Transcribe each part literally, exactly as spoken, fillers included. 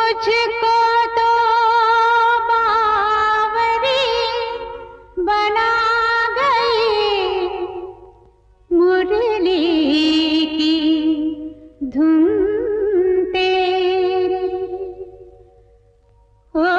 मुझको तो बावरी बना गई मुरली की धुन तेरी। ओ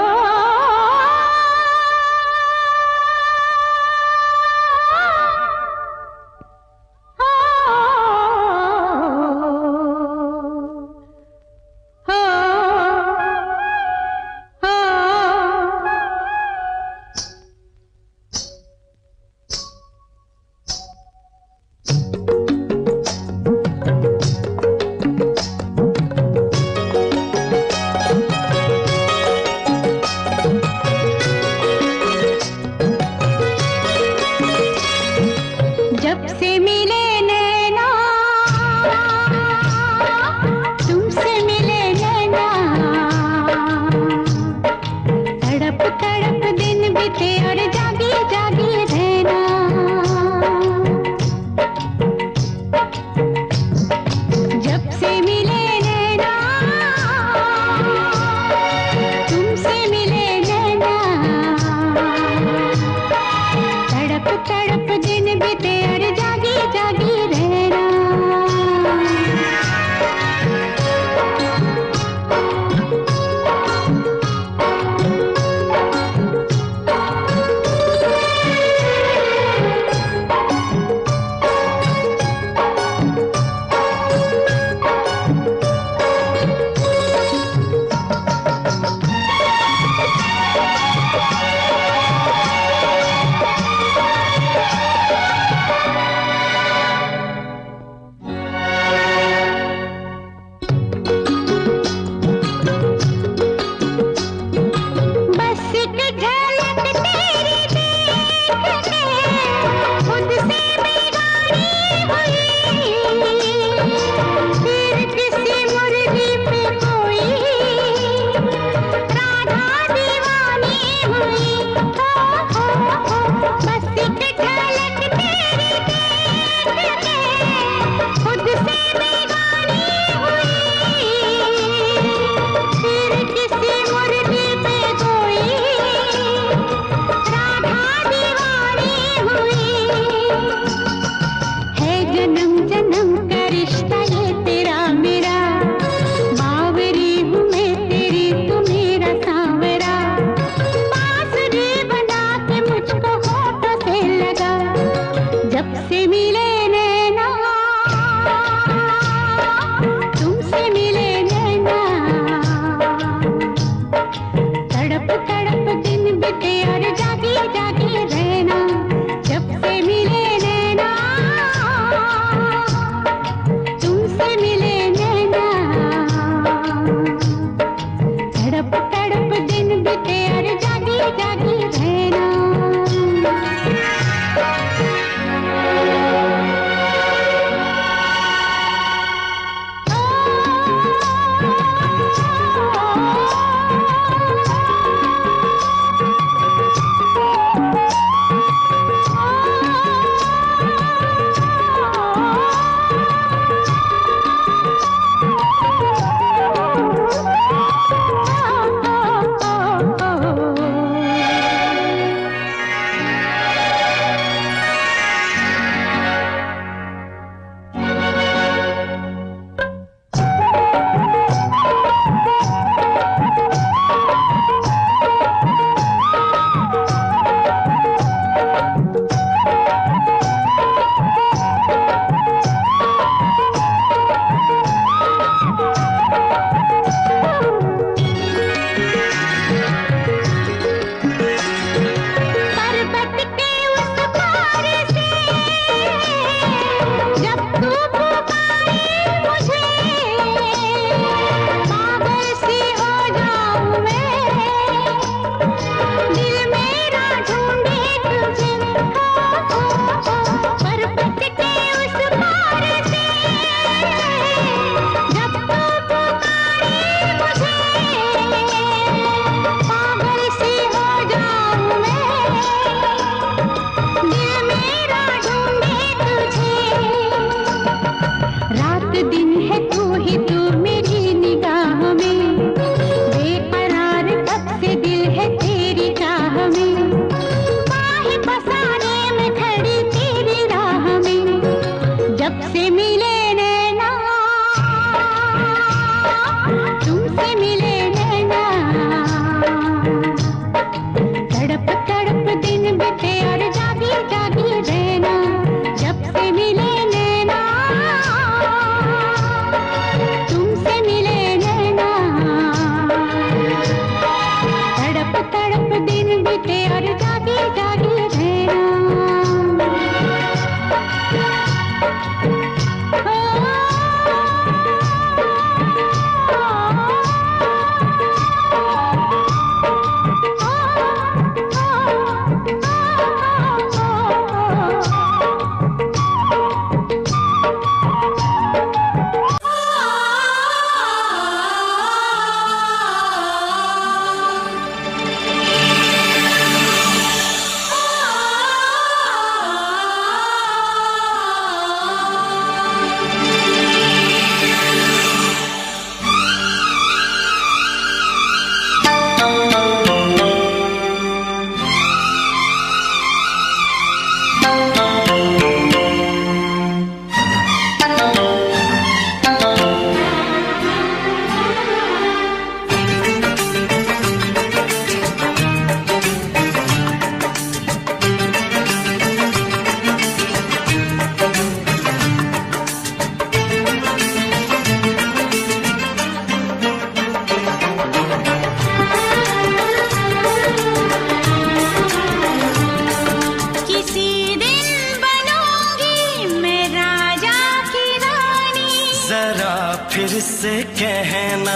कहना।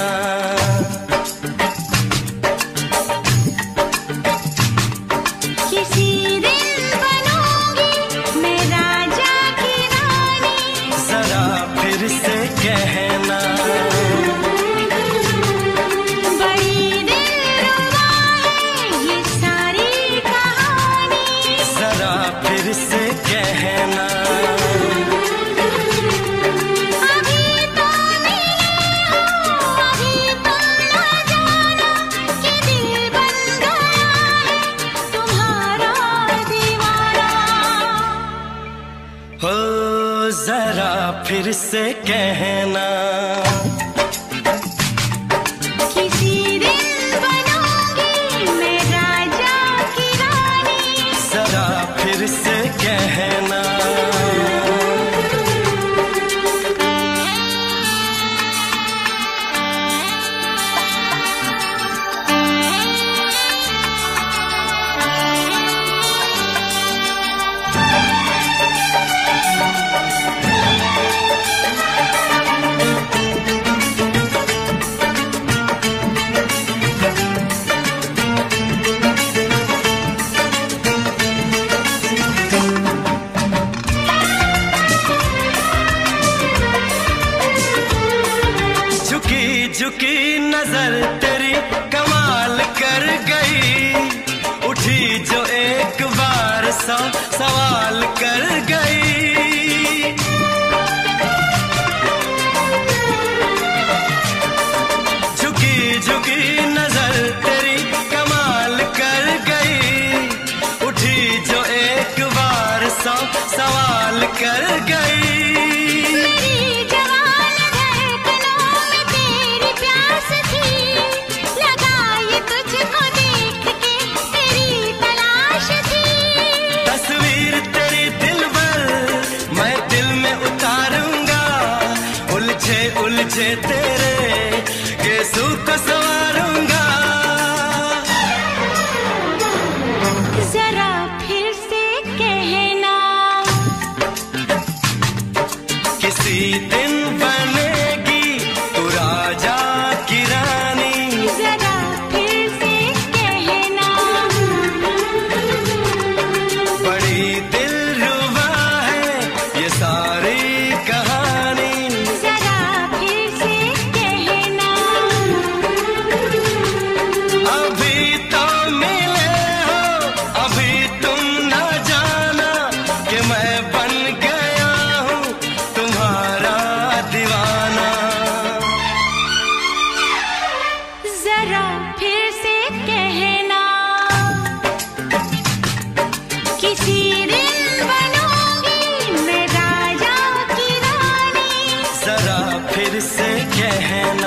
किसी दिन बनूंगी मैं राजा की रानी, जरा फिर से कहना। बड़ी दिलरुबा है ये सारी कहानी, जरा फिर से कहना। अभी तो मिले हो, अभी तो ना जाना कि दिल बन गया है तुम्हारा दीवाना। हो जरा फिर से कहना। किसी दिन बनूंगी मैं राजा की रानी, जरा फिर से कहना। झुकी झुकी नजर तेरी कमाल कर गई, उठी जो एक बार सौ सवाल कर गई। झुकी झुकी नजर तेरी कमाल कर गई, उठी जो एक बार सौ सवाल कर गई। मेरी जवान धड़कनों में तेरी प्यास थी, लगाई तुझको देख के तेरी तलाश थी। तस्वीर तेरी दिल भर मैं दिल में उतारूंगा, उलझे उलझे तेरे केसू को संवारूंगा। जरा फिर से कहना, किसी दिन बनेगी तू राजा की रानी, जरा फिर से कहना। बड़ी दिलरुबा है ये सारी कहानी। जरा फिर से कहना, अभी तो मिले हो, अभी तुम न जाना कि मैं बन गया हूँ तुम्हारा दीवाना। जरा फिर से कहना, किसी दिन बनूंगी मैं राजा की रानी, जरा फिर से कहना।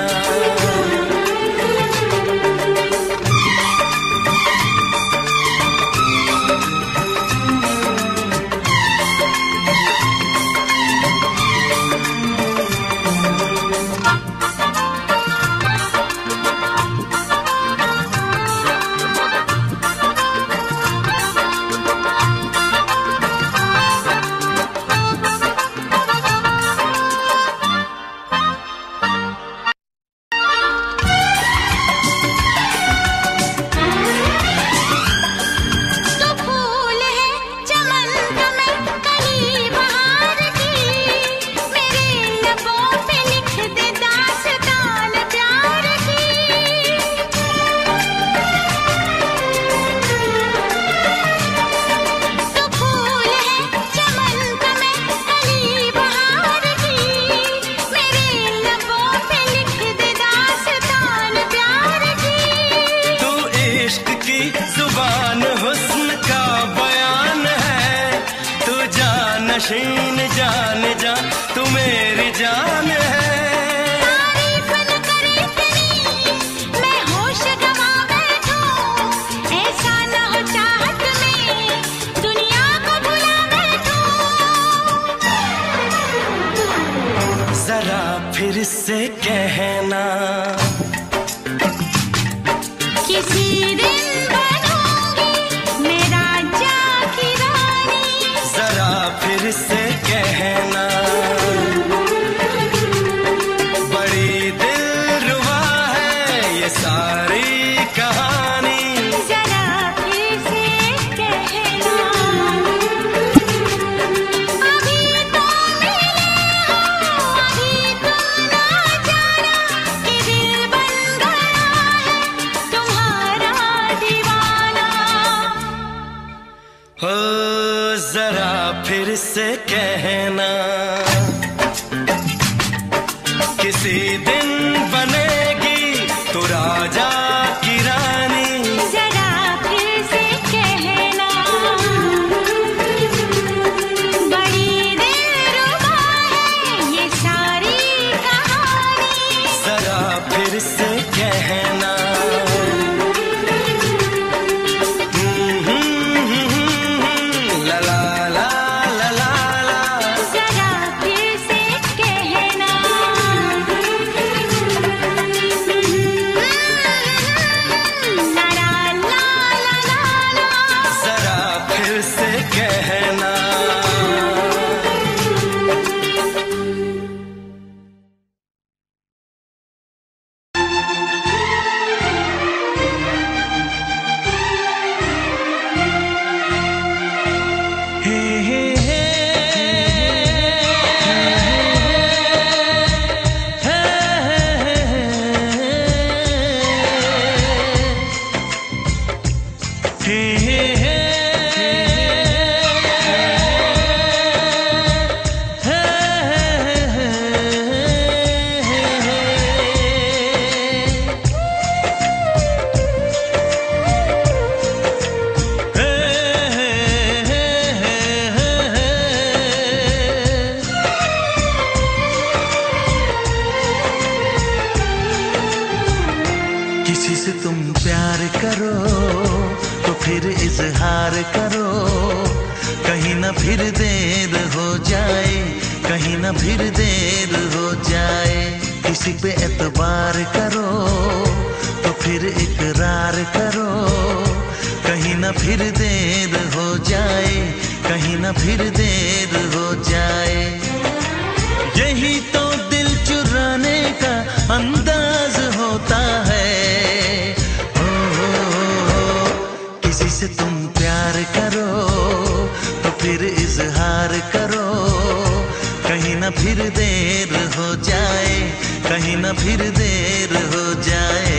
तो फूल है चमन का मैं कली बहार की, मेरे लबों पे लिख दे दास्तान प्यार की। तो फूल है चमन का मैं कली बहार की, मेरे लबों पे लिख दे दास्तान प्यार की। तू इश्क की जुबान हुस्न का बयान है, तू जानशीन जान जा तू मेरी जान है। तारीफ न करे इतनी मैं होश गवा बैठूं, ऐसा न हो चाहत में दुनिया को भुला बैठूं। जरा फिर से कहना, किसी दिन बनूंगी मैं राजा की रानी, जरा फिर से कहना। बड़ी सारी कहानी जरा फिर से कहना। अभी तो मिले हो, अभी तुम ना जाना कि दिल बन गया है तुम्हारा दीवाना। हो जरा फिर से कहना, किसी दिन बनेगी तू राजा की रानी। जरा फिर से कहना, बड़ी दिलरुबा है ये सारी कहानी। जरा फिर से कहना। ला ला ला ला ला ला। जरा फिर से कहना। ला ला ला ला ला ला। जरा फिर से कहना। हे हे हे हे हे हे किसी से तुम प्यार करो तो फिर इजहार करो, कहीं ना फिर देर हो जाए, कहीं ना फिर देर हो जाए। किसी पे एतबार करो तो फिर इकरार करो, कहीं ना फिर देर हो जाए, कहीं ना फिर देर हो जाए। यही तो दिल चुराने का अंदाज होता है। ओ, ओ, ओ, किसी से तुम प्यार करो तो फिर इजहार करो, कहीं ना फिर देर हो जाए, कहीं ना फिर देर हो जाए।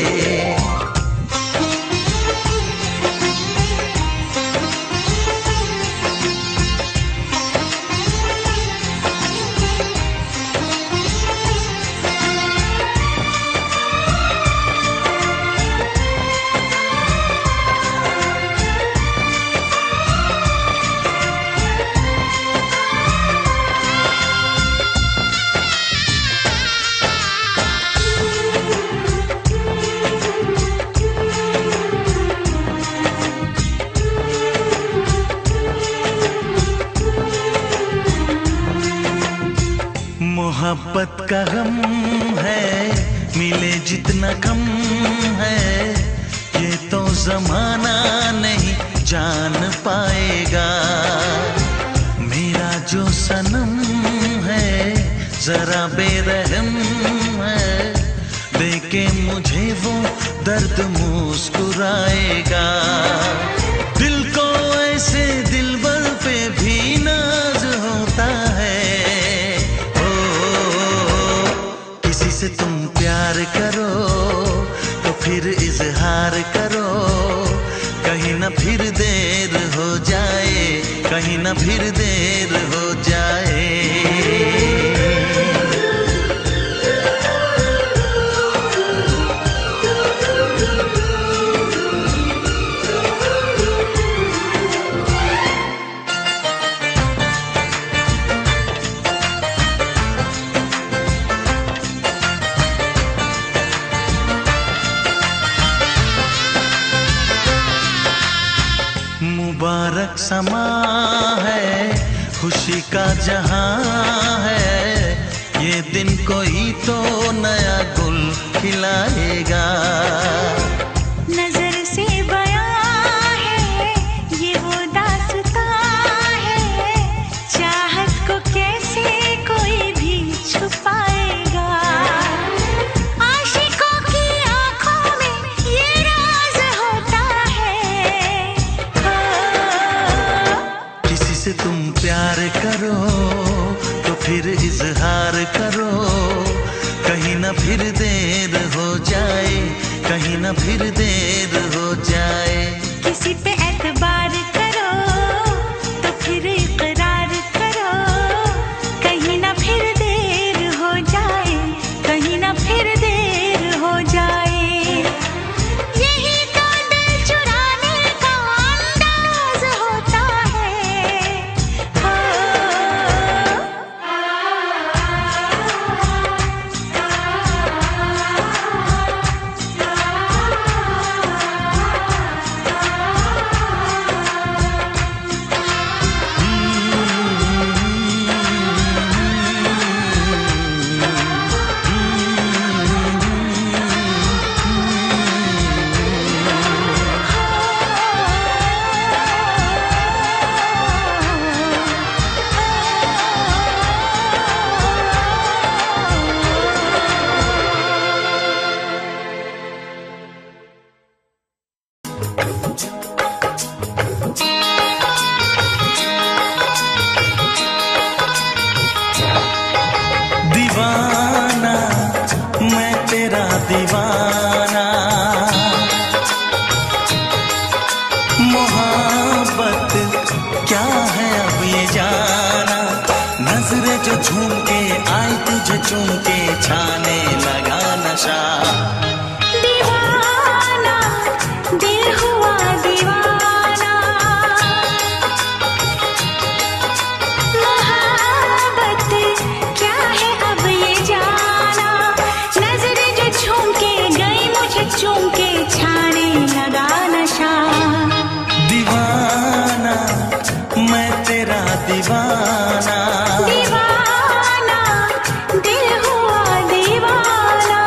मोहब्बत का गम है, मिले जितना कम है, ये तो जमाना नहीं जान पाएगा। मेरा जो सनम है जरा बेरहम है, देखे मुझे वो दर्द मुस्कुराएगा। दिल को ऐसे दिलबर पे भी नाज होता है। किसी से तुम प्यार करो तो फिर इजहार करो, कहीं ना फिर देर हो जाए, कहीं ना फिर देर हो जाए। मुबारक समा है, खुशी का जहां है, ये दिन कोई तो नया गुल खिलाएगा। नजर से बयां है ये वो दास्तां है, चाहत को कैसे कोई भी छुपाएगा। आशिकों की आंखों करो तो फिर इजहार करो, कहीं ना फिर देर हो जाए, कहीं ना फिर देर हो जाए। किसी पे एतबार करो तो फिर इकरार करो, कहीं ना फिर देर हो जाए, कहीं ना फिर देर हो जाए। यही तो दिल चुराने का अंदाज होता है। हो दीवाना मैं तेरा दीवाना, मोहब्बत क्या है अब ये जाना। नजरें जो झूम के आई तुझे चूम के छाने लगा नशा। दीवाना दिल हुआ दीवाना, मोहब्बत क्या है अब ये जाना। नजरें जो झूम के गई मुझे चूम के छाने लगा नशा। दीवाना मैं तेरा दीवाना, दीवाना दिल हुआ दीवाना।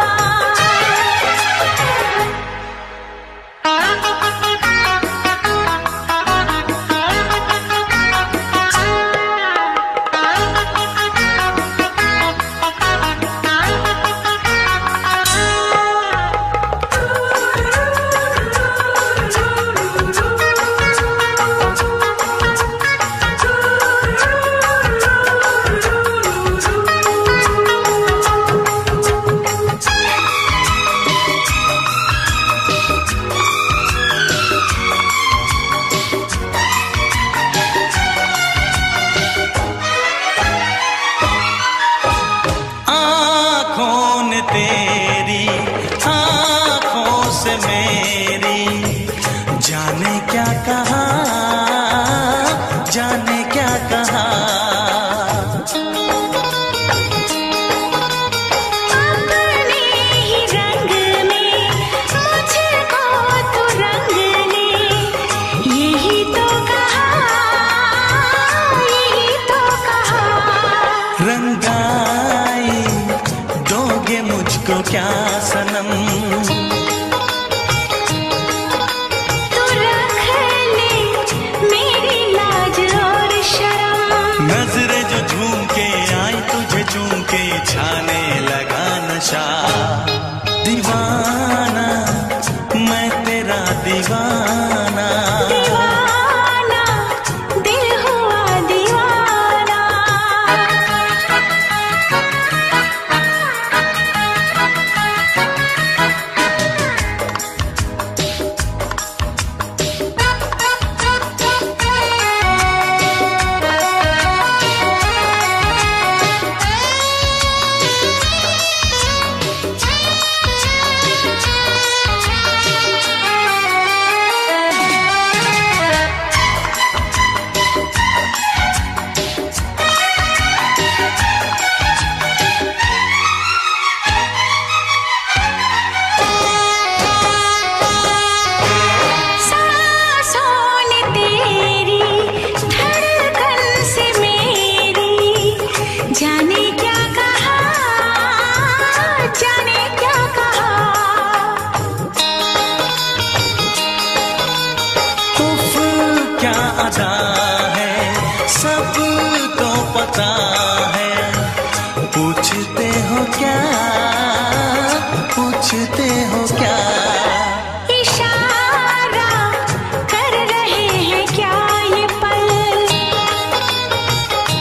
आँखों ने तेरी आँखों से मेरी जाने क्या कहा, जाने क्या कहा। अपने ही रंग में मुझको तो रंग ने, यही तो कहा, यही तो कहा। रंगाई दोगे मुझको क्या सनम, तू रख ले मेरी लाज और शर्म। नजरें जो झूम के आई तुझे चूम के छाने लगा नशा। दीवाना मैं तेरा दीवाना, दीवाना दिल हुआ दीवाना। पूछते हो क्या? इशारा कर रहे हैं क्या ये पल?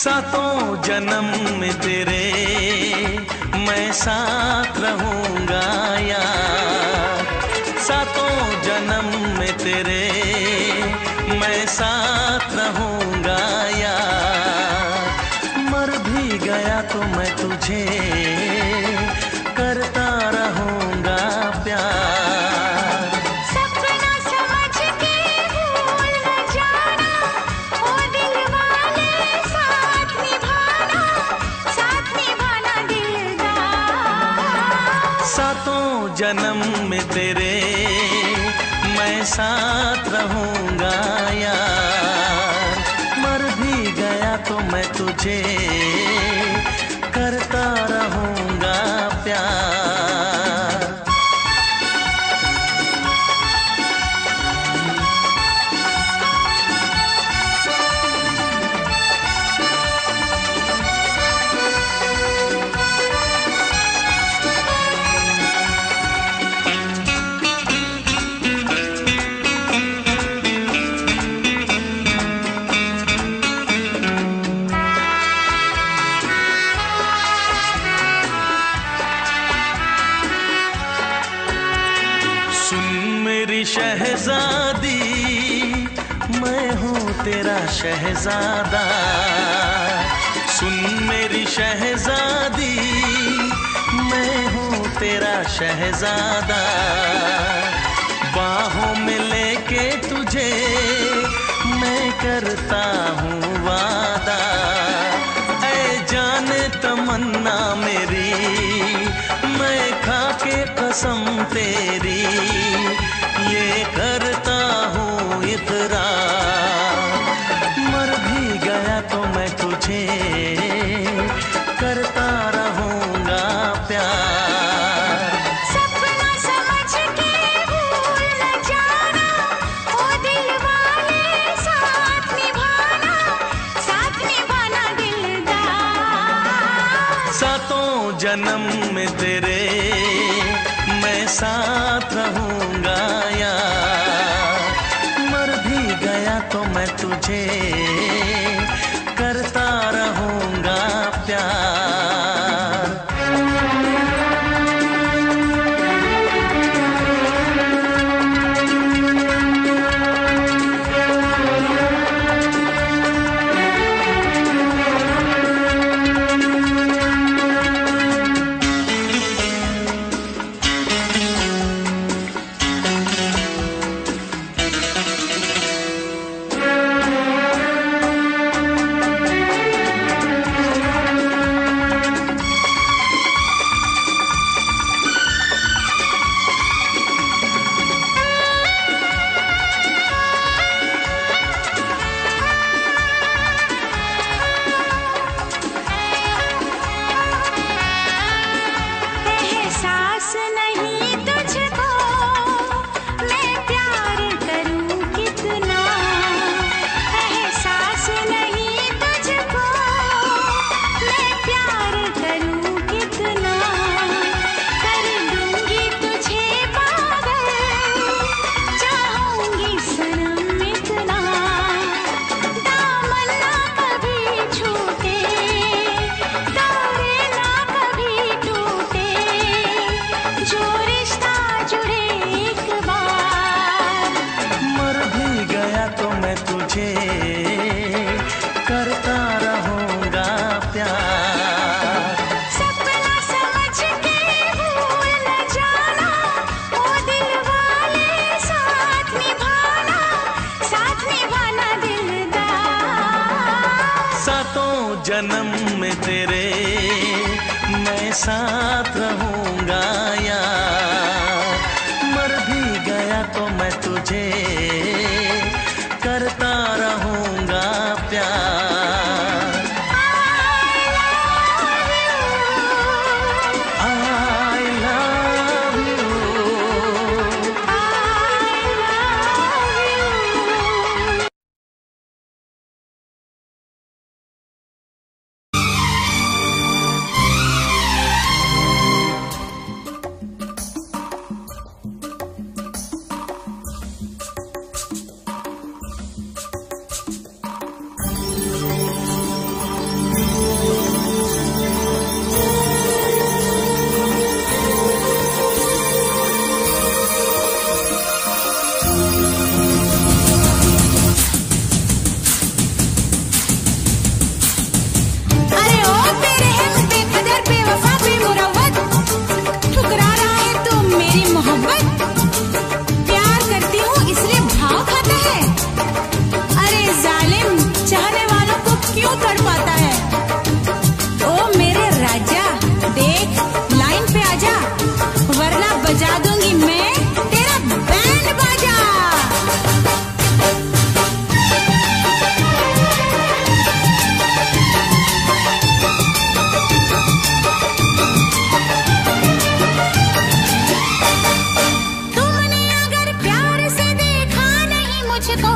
सातों जन्म में तेरे मैं साथ रहूंगा यार, सातों जन्म में तेरे मैं साथ रहूंगा यार। मर भी गया तो मैं तुझे करता रहूंगा प्यार। सपना समझ के भूल न जाना, ओ दिल वाले साथ निभाना, साथ निभाना दिलदार। सातों जन्म में तेरे मैं साथ रहूंगा यार, मर भी गया तो मैं तुझे करता रहूंगा प्यार। शहजादी मैं हूँ तेरा शहजादा, सुन मेरी शहजादी मैं हूँ तेरा शहजादा। बाहों में लेके तुझे मैं करता हूँ वादा, ऐ जाने तमन्ना मेरी मैं खा के कसम तेरी ये करता हूँ इकरार। मर भी गया तो मैं तुझे करता रहूंगा प्यार। सपना समझ के भूल न जाना, ओ दिल वाले साथ निभाना, साथ निभाना दिलदार। सातों जन्म में तेरे मैं साथ रहूंगा यार, मर भी गया तो मैं तुझे करता रहूंगा प्यार। करता रहूंगा प्यार। सपना समझ के भूल न जाना, ओ दिल वाले साथ निभाना, साथ निभाना दिलदार। सातों जन्म में तेरे मैं साथ रहूंगा यार, मर भी गया तो मैं तुझे करता रहूंगा प्यार। I love you, I love you। मुझको।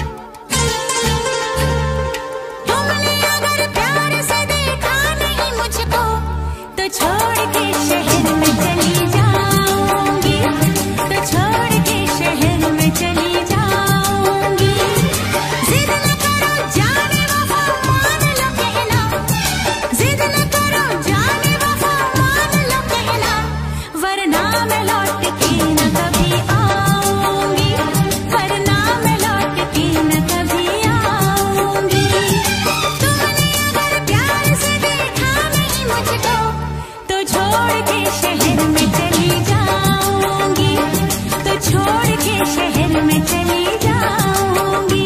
तुमने अगर प्यार से देखा नहीं मुझको, तो छोड़ के शहर में चली जाऊंगी, तो छोड़ के शहर में चली जाऊंगी। जिद न करो जाने वफा मान लो कहना, जिद न करो जाने वफा मान लो कहना, वरना मैं लौट के न कभी आऊंगी, वरना मैं लौट के न कभी आऊंगी। तुमने अगर प्यार से देखा नहीं मुझको, तो छोड़ के शहर में चली जाऊंगी, तो छोड़ के शहर में चली जाऊंगी।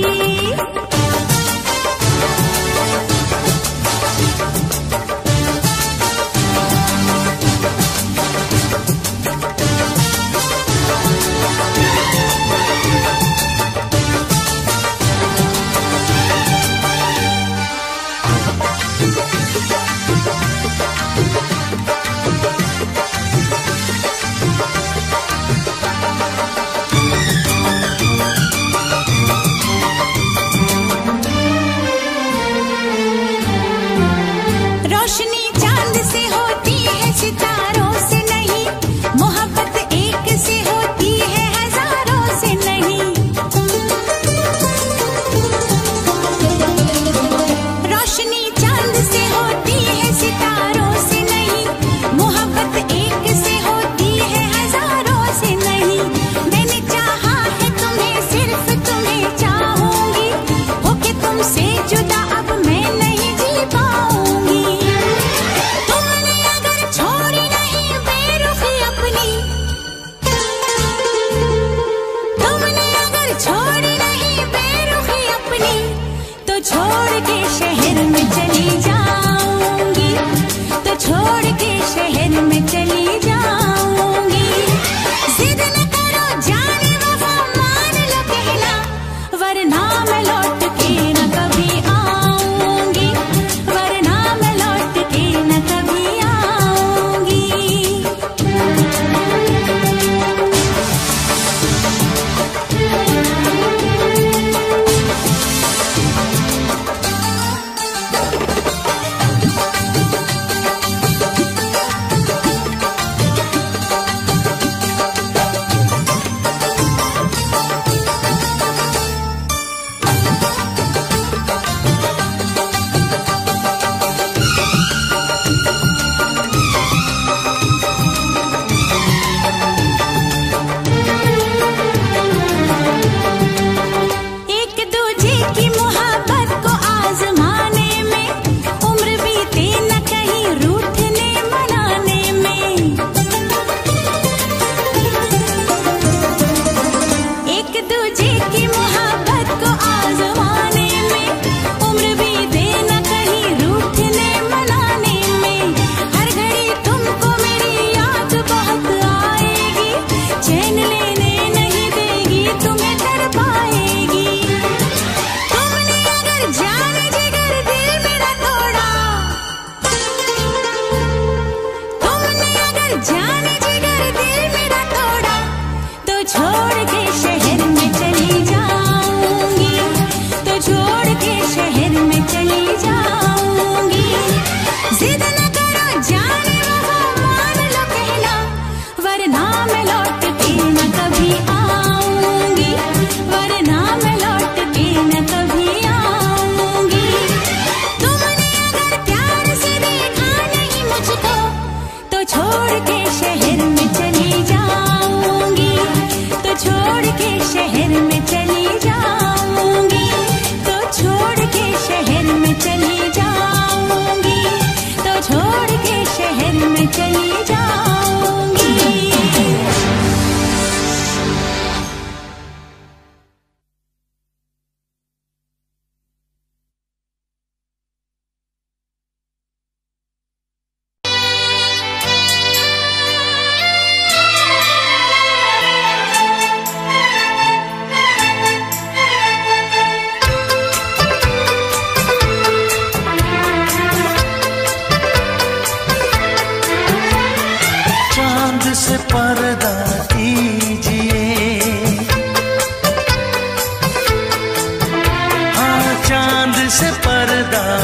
रोशनी चांद से होती है सितारों से नहीं, मोहब्बत एक से होती है हजारों से नहीं। रोशनी चांद से होती है सितारों से नहीं, मोहब्बत एक से होती है हजारों से नहीं। मैंने चाहा है तुम्हें, सिर्फ तुम्हें चाहूंगी, होके तुमसे जुदा अब मैं नहीं जी पाऊंगी। तुमने अगर छोड़ी नहीं बेरुखी अपनी, तुमने अगर छोड़ी नहीं बेरुखी अपनी, तो छोड़ के शहर में चली जाऊंगी, तो छोड़ के शहर में चली जाऊंगी। जिद न करो जाने वफा मान लो कहना, वरना मैं लौट के न कभी आऊंगी, वरना मैं लौट के न कभी आऊंगी।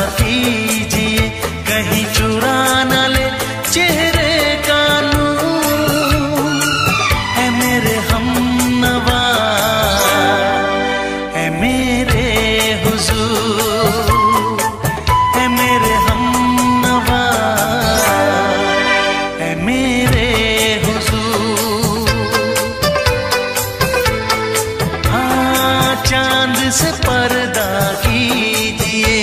कीजिए, कहीं चुरा न ले चेहरे का नूर। है मेरे हमनवा, है मेरे हुजूर, है मेरे हमनवा, है मेरे हुजूर। हाँ, चांद से पर्दा कीजिए,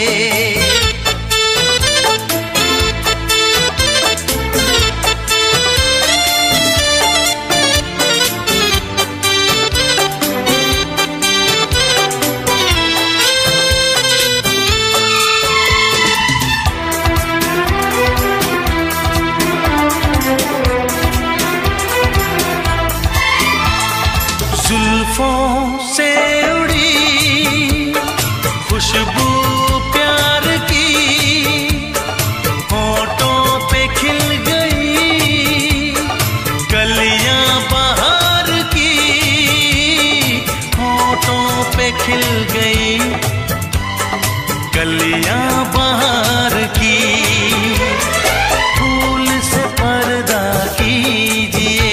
जुल्फों से उड़ी खुशबू प्यार की, होठों पे खिल गई कलियां बहार की, होठों पे खिल गई कलियां बहार की। फूल से पर्दा कीजिए,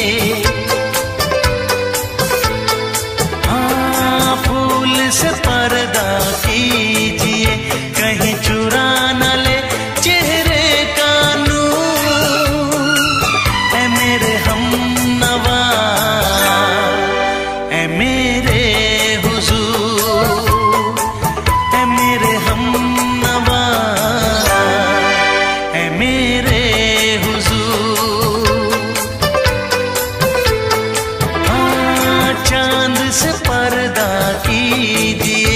से पर्दा कीजिए, कहीं चुरा न ले चेहरे का नूर। है मेरे हमनवा, है मेरे हुजूर, है मेरे हमनवा, है मेरे हुजूर। हाँ, चांद से पर्दा कीजिए,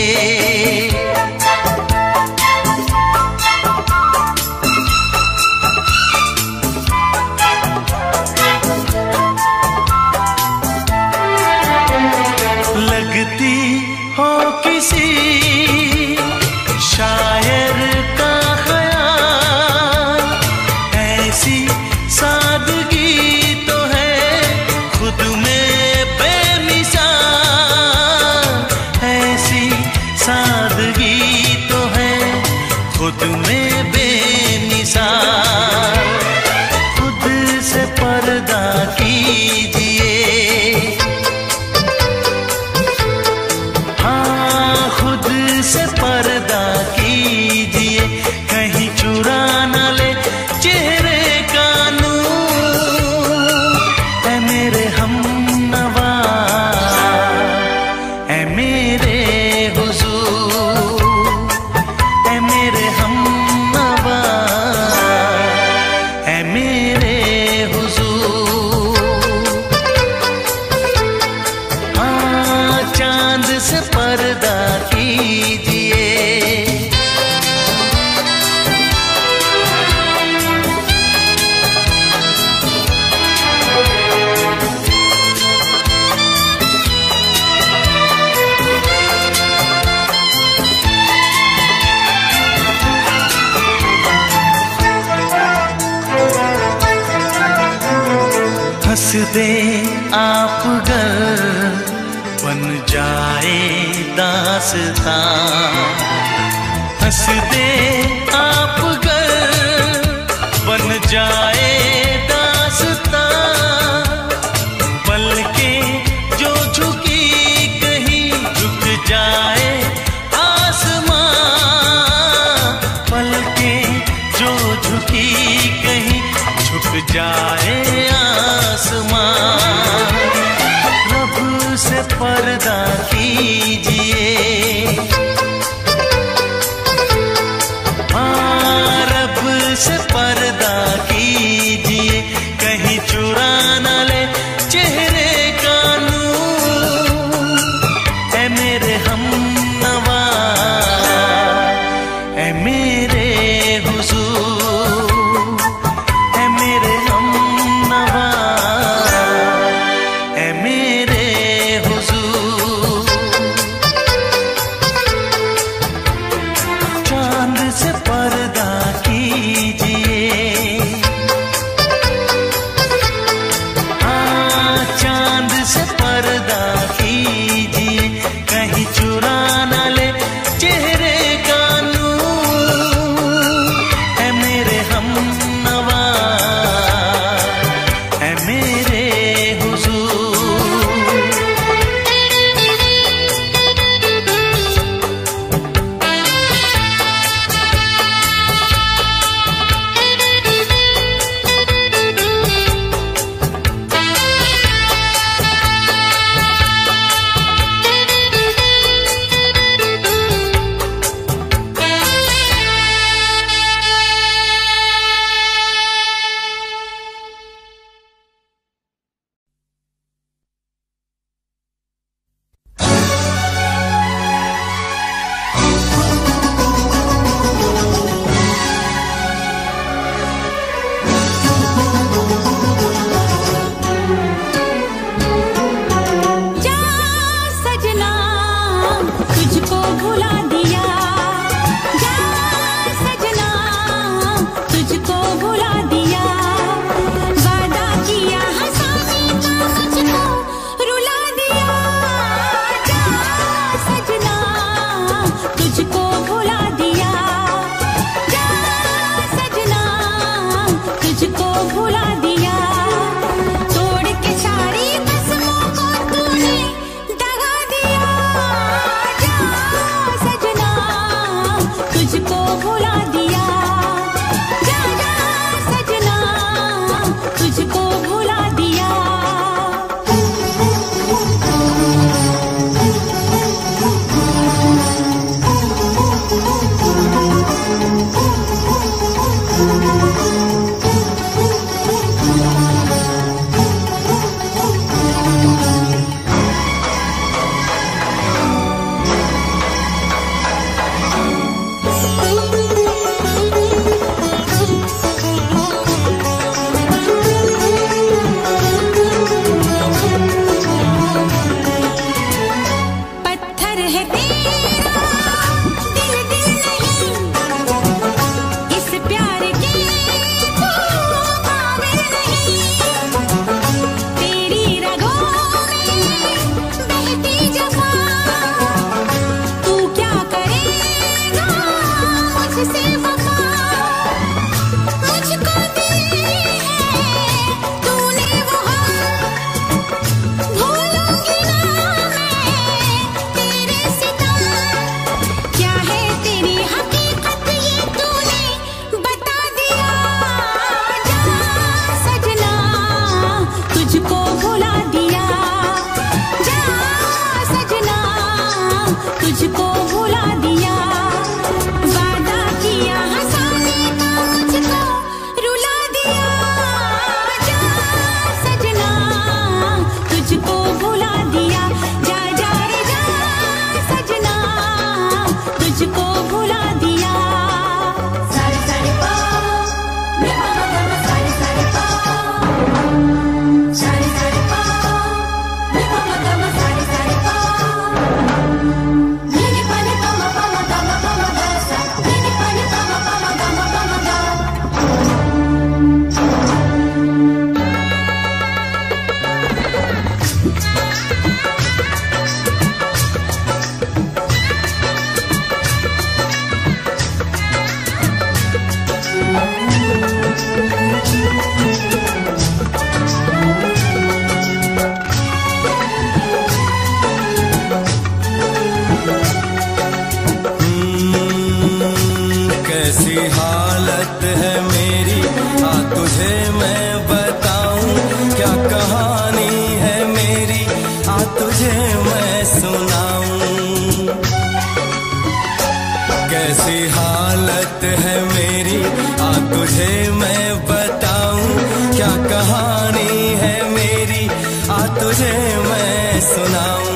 लगती हो किसी शायर का ख्याल, ऐसी सादगी तो है खुद में बेमिसाल, ऐसी सादगी तो है खुद में बेमिसाल। खुद से पर्दा कीजिए, हाँ, खुद से पर्दा कीजिए, कहीं चुरा न ले चेहरे का नूर। है मेरे हमनवा, है मेरे हुजूर, है मेरे हमनवा, है मेरे हुजूर। हाँ, चांद से पर्दा कीजिए, हंस दे आप गर बन जाए दास्तां, हंस दे आप गर बन जाए दास्तां। पलकें जो झुकी कहीं झुक जाए आसमां, पलकें जो झुकी कहीं झुक जाए आसमां। रब से पर्दा कीजिए, हाँ, रब से पर्दा कीजिए, कहीं चुरा न ले चेहरे का नूर। है मेरे हमनवा, है मेरे हुजूर, है मेरे हम मेरा दिल दिल नहीं, इस प्यार के तू काबिल नहीं। तेरी रगों में बहती जफा, तू क्या करेगा मुझसे वफा। मुझको दी है तूने वो हम, भूलूंगी ना मैं तेरे सितम। क्या है तेरी हकीकत ये तूने बता दिया। जा सजना तुझको भुला दिया, जा सजना तुझको भुला दिया। वादा किया हंसाने का मुझको रुला दिया। जा सजना तुझको भुला दिया, जा जा रे जा सजना तुझको भुला दिया। सारे सारे पा मे मा मा मा सारे सारे पा, सारे सारे पा मे मा मा मा सारे सारे पा। नी पा नी पा मा पा मा गा मा पा मा गा सा, नी पा नी पा मा पा मा गा मा पा मा गा। कैसी हालत है मेरी, आ तुझे मैं बताऊं। क्या कहानी है मेरी, आ तुझे मैं सुनाऊं। कैसी हालत है मेरी, आ तुझे मैं बताऊं। क्या कहानी है मेरी, आ तुझे मैं सुनाऊं।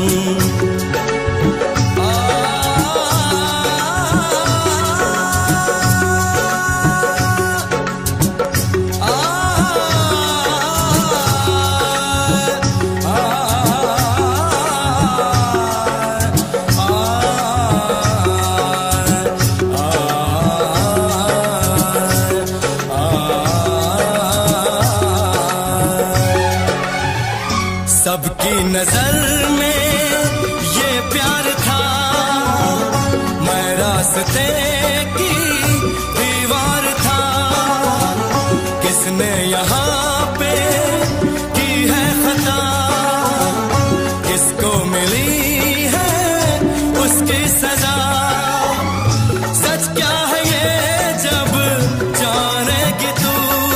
सबकी नजर में ये प्यार था, मैं रास्ते की दीवार था। किसने यहाँ पे की है खता, किसको मिली है उसकी सजा। सच क्या है ये जब जानेगी तू,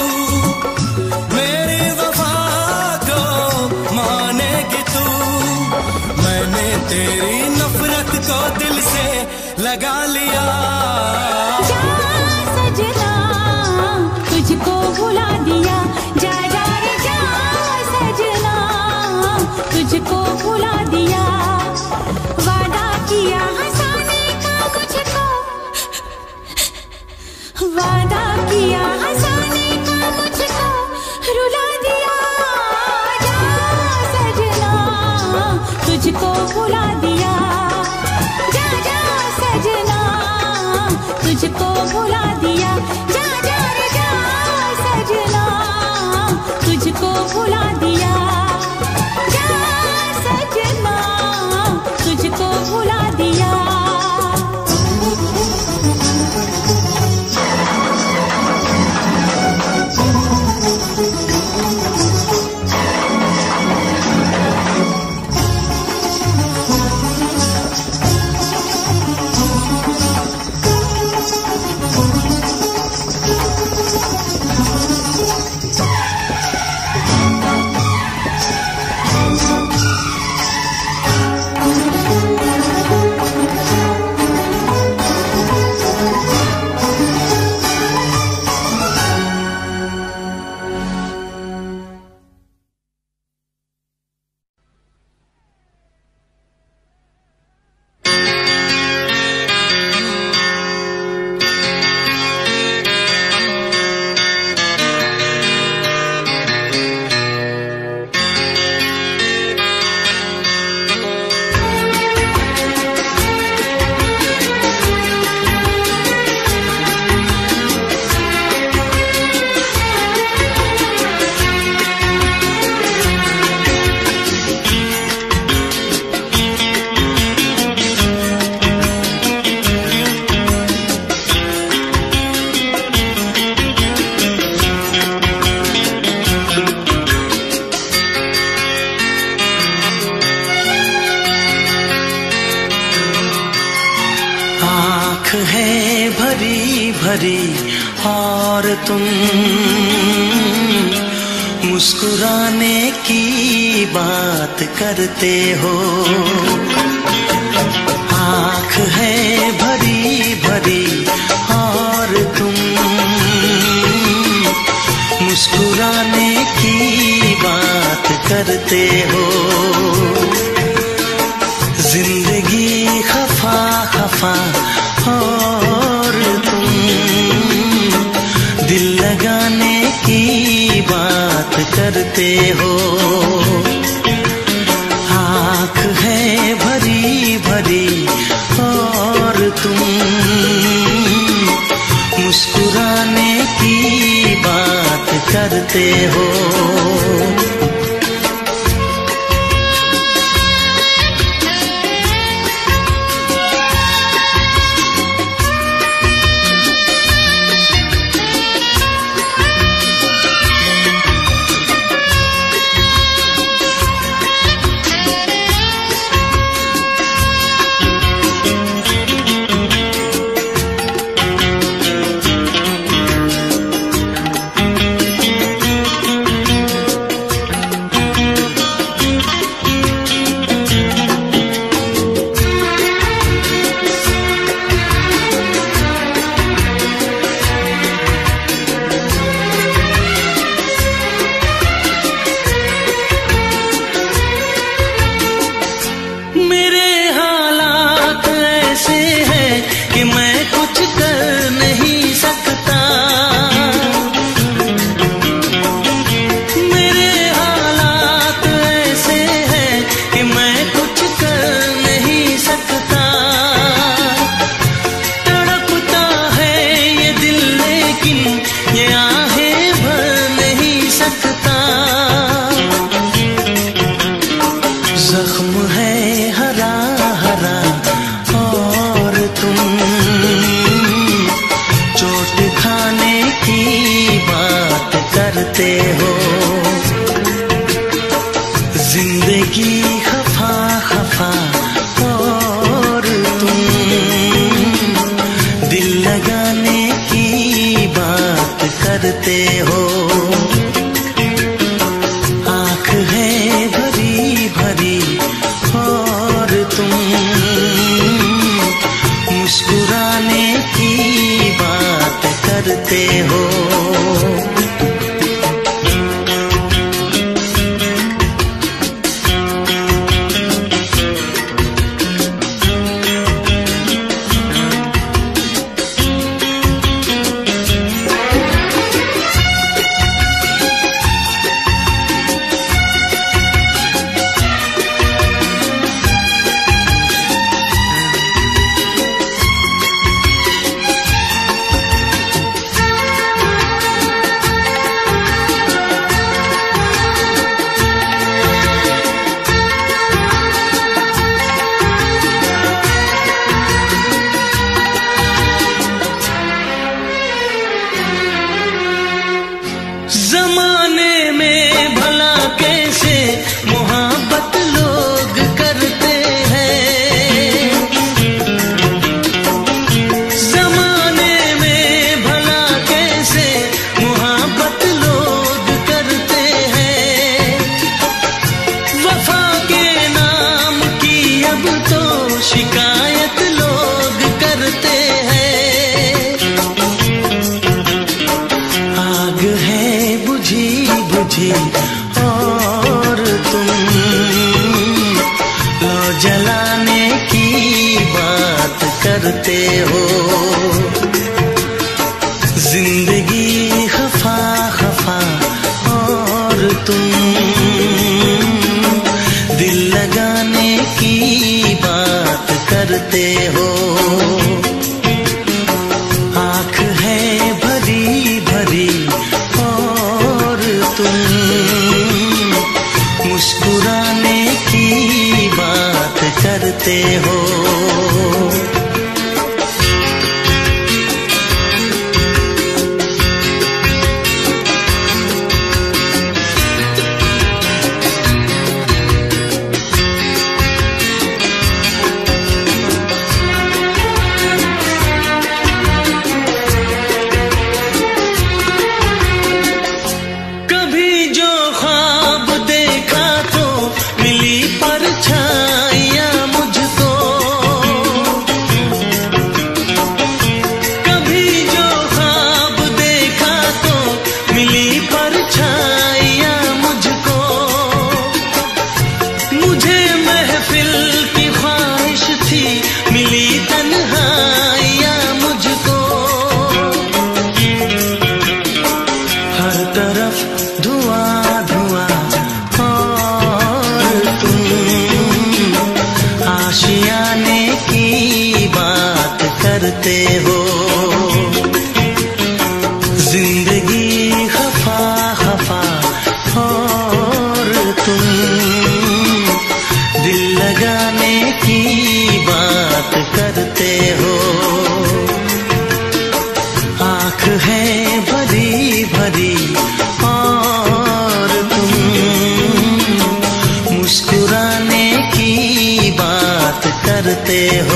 मेरी वफा को मानेगी तू। मैंने तेरी नफरत को दिल से लगा लिया। जा सजना तुझको भुला दिया, जा जा रे जा सजना तुझको भुला दिया। वादा किया हंसाने का मुझको, वादा किया हंसाने का मुझको रुला दिया। जा सजना तुझको भुला दिया, जा जा सजना तुझको भुला दिया। जा जा रे जा सजना तुझको भुला दिया, जा सजना तुझको भुला दिया। आँख है भरी भरी और तुम मुस्कुराने की बात करते हो। आँख है भरी भरी और तुम मुस्कुराने की बात करते हो। जिंदगी खफा खफा और तुम दिल लगाने की बात करते हो। आँख है भरी भरी और तुम मुस्कुराने की बात करते हो। जख्म है हरा हरा और तुम चोट खाने की बात करते हो। जिंदगी खफा खफा और तुम दिल लगाने की बात करते हो। आँख है भरी भरी और तुम मुस्कुराने की बात करते हो। जमाने में भला कैसे मोहब्बत लोग करते हैं। जमाने में भला कैसे मोहब्बत लोग करते हैं। वफा के नाम की अब तो शिकायत लोग करते हैं। आग है बुझी बुझी और तुम लो जलाने की बात करते हो। जिंदगी खफा खफा और तुम दिल लगाने की बात करते हो। आँख है भरी भरी और तुम मुस्कुराने की बात करते हो। करते हो। जिंदगी खफा खफा और तुम दिल लगाने की बात करते हो। आँख है भरी भरी और तुम मुस्कुराने की बात करते हो।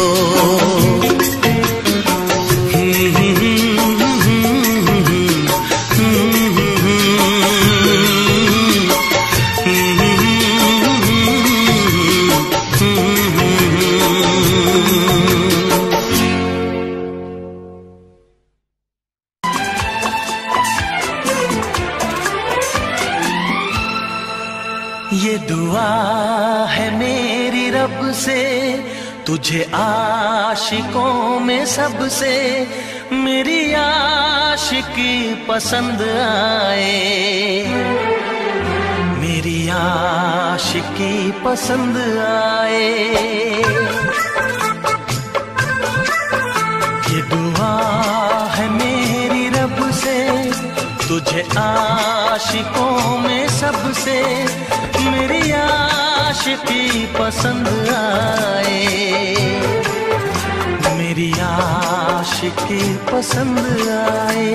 ये दुआ है मेरी रब से तुझे आशिकों में सबसे मेरी आशिकी पसंद आए, मेरी आशिकी पसंद आए। ये दुआ है मेरी रब से तुझे आशिकों में सबसे मेरी आशिकी पसंद आए, मेरी आशिकी पसंद आए।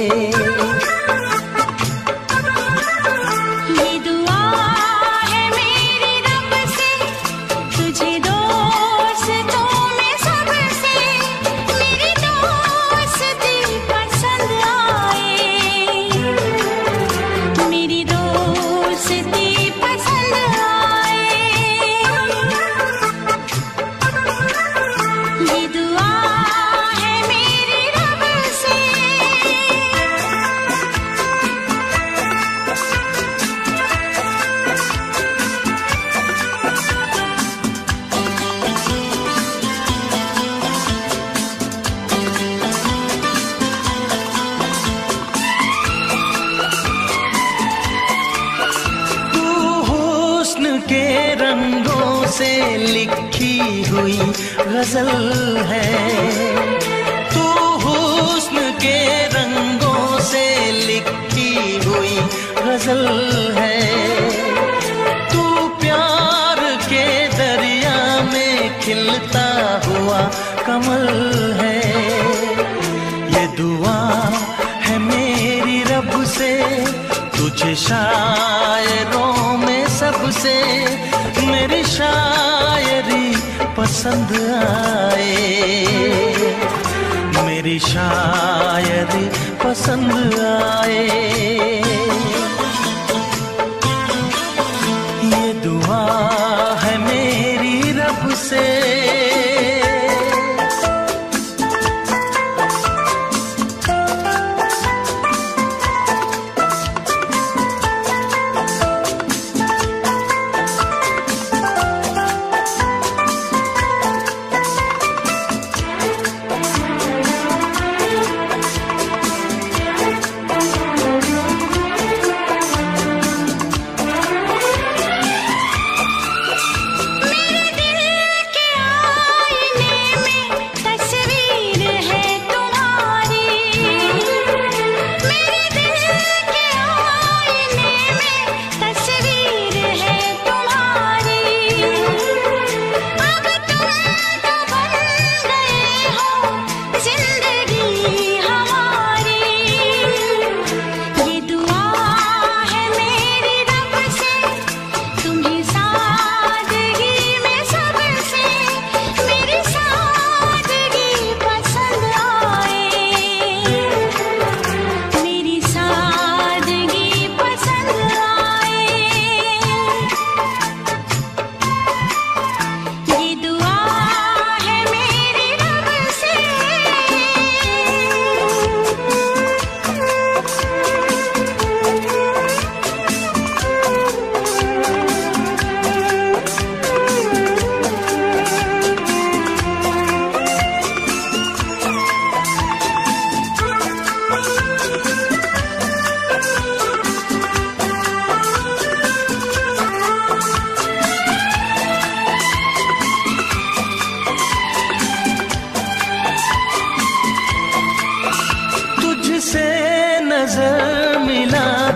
ये दुआ है मेरी रब से तुझे दोस्तों में सबसे मेरी दोस्ती पसंद आए, मेरी दोस्ती पसंद आए। ये दुआ है मेरी रब से। तू हुस्न के रंगों से लिखी हुई गजल है, तू हुस्न के रंगों से लिखी हुई गजल है। तू प्यार के दरिया में खिलता हुआ कमल है। ये दुआ है मेरी रब से तुझे शायरों में सबसे मेरी शायरी पसंद आए, मेरी शायरी पसंद आए। ये दुआ है मेरी रब से।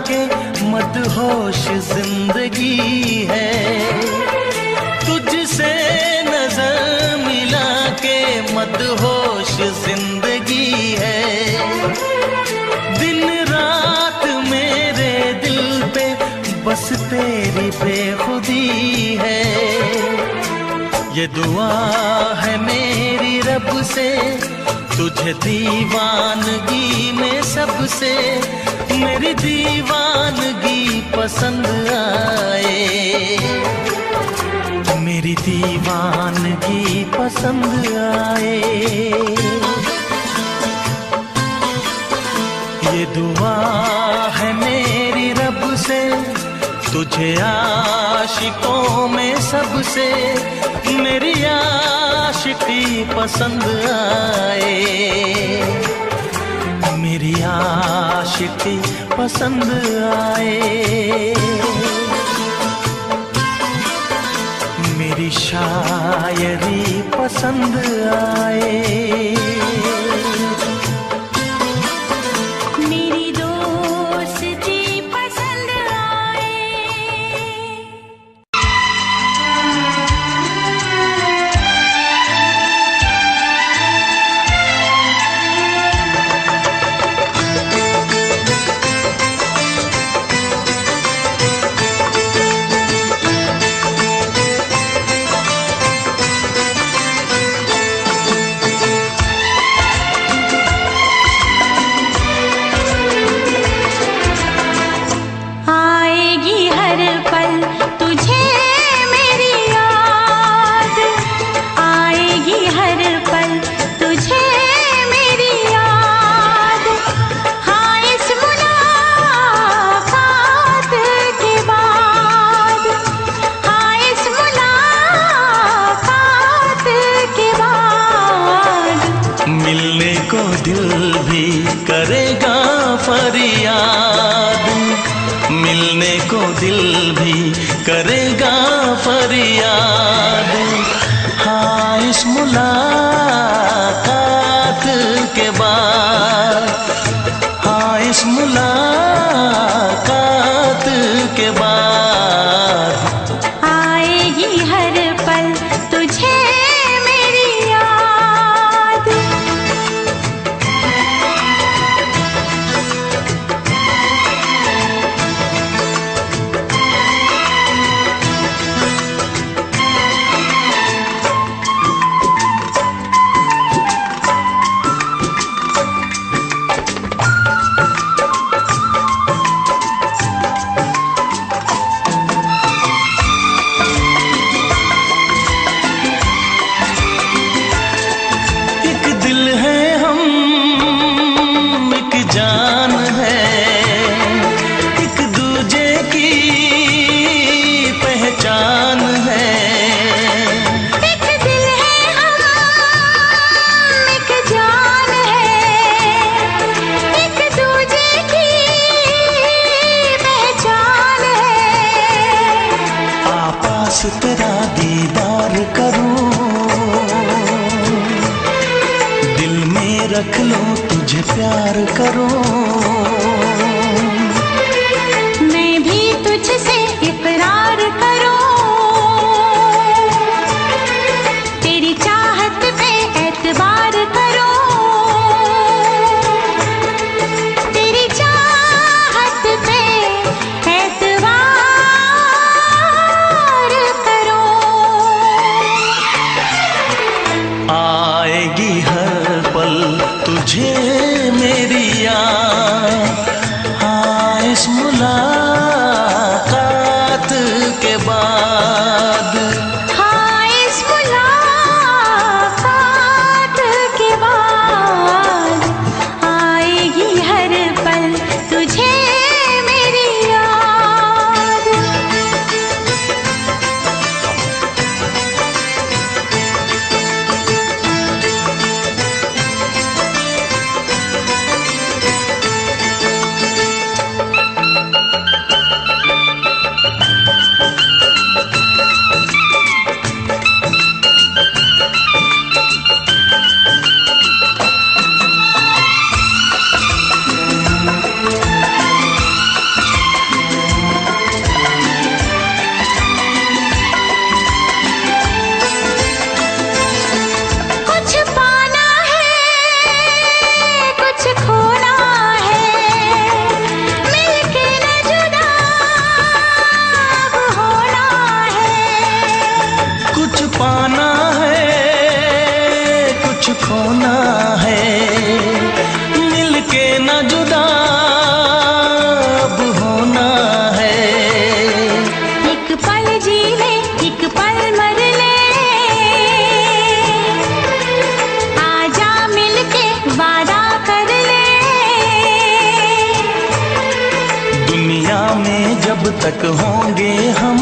के मदहोश जिंदगी है। तुझसे नजर मिला के मदहोश जिंदगी है। दिन रात मेरे दिल पे बस तेरी बेखुदी है। ये दुआ है मेरी रब से तुझे दीवानगी में सबसे मेरी दीवानगी पसंद आए। मेरी दीवानगी पसंद आए। ये दुआ है मेरी रब से तुझे आशिकों में सबसे मेरी आशिकी पसंद आए। मेरी आशिकी पसंद आए। मेरी शायरी पसंद आए। मेरी दोस्ती पसंद आए। आएगी हर पल तुझे मेरी याद। आएगी हर पल तुझे मेरी याद। हाँ इस मुलाकात के बाद। हाँ इस मुलाकात के बाद। मिलने को दिल भी करेगा फरियाद। मिलने को दिल भी करेगा फरियाद। हाँ इस मुलाकात के बाद। हाँ इस मुलाकात के बाद। आएगी हर पल तुझे मेरी याद। एक दिल है हम एक जान है। एक दूजे की पहचान है। एक दिल है हम एक जान है। एक दूजे की पहचान है। आपास तेरा दीदार करूं। दिल में रख लो तुझे प्यार करूं। मैं भी तुझसे इकरार करूं। तेरी चाहत पे एतबार करूं। तेरी चाहत पे एतबार करूं। आएगी हर पल तुझे मेरी याद। हाँ इस मुलाकात के बाद। हाँ इस मुलाकात के बाद। आएगी हर पल तुझे मेरी याद। खोना है, मिलके न जुदा अब होना है। एक पल जी ले, एक पल मर ले, आजा मिलके वादा कर ले। दुनिया में जब तक होंगे हम,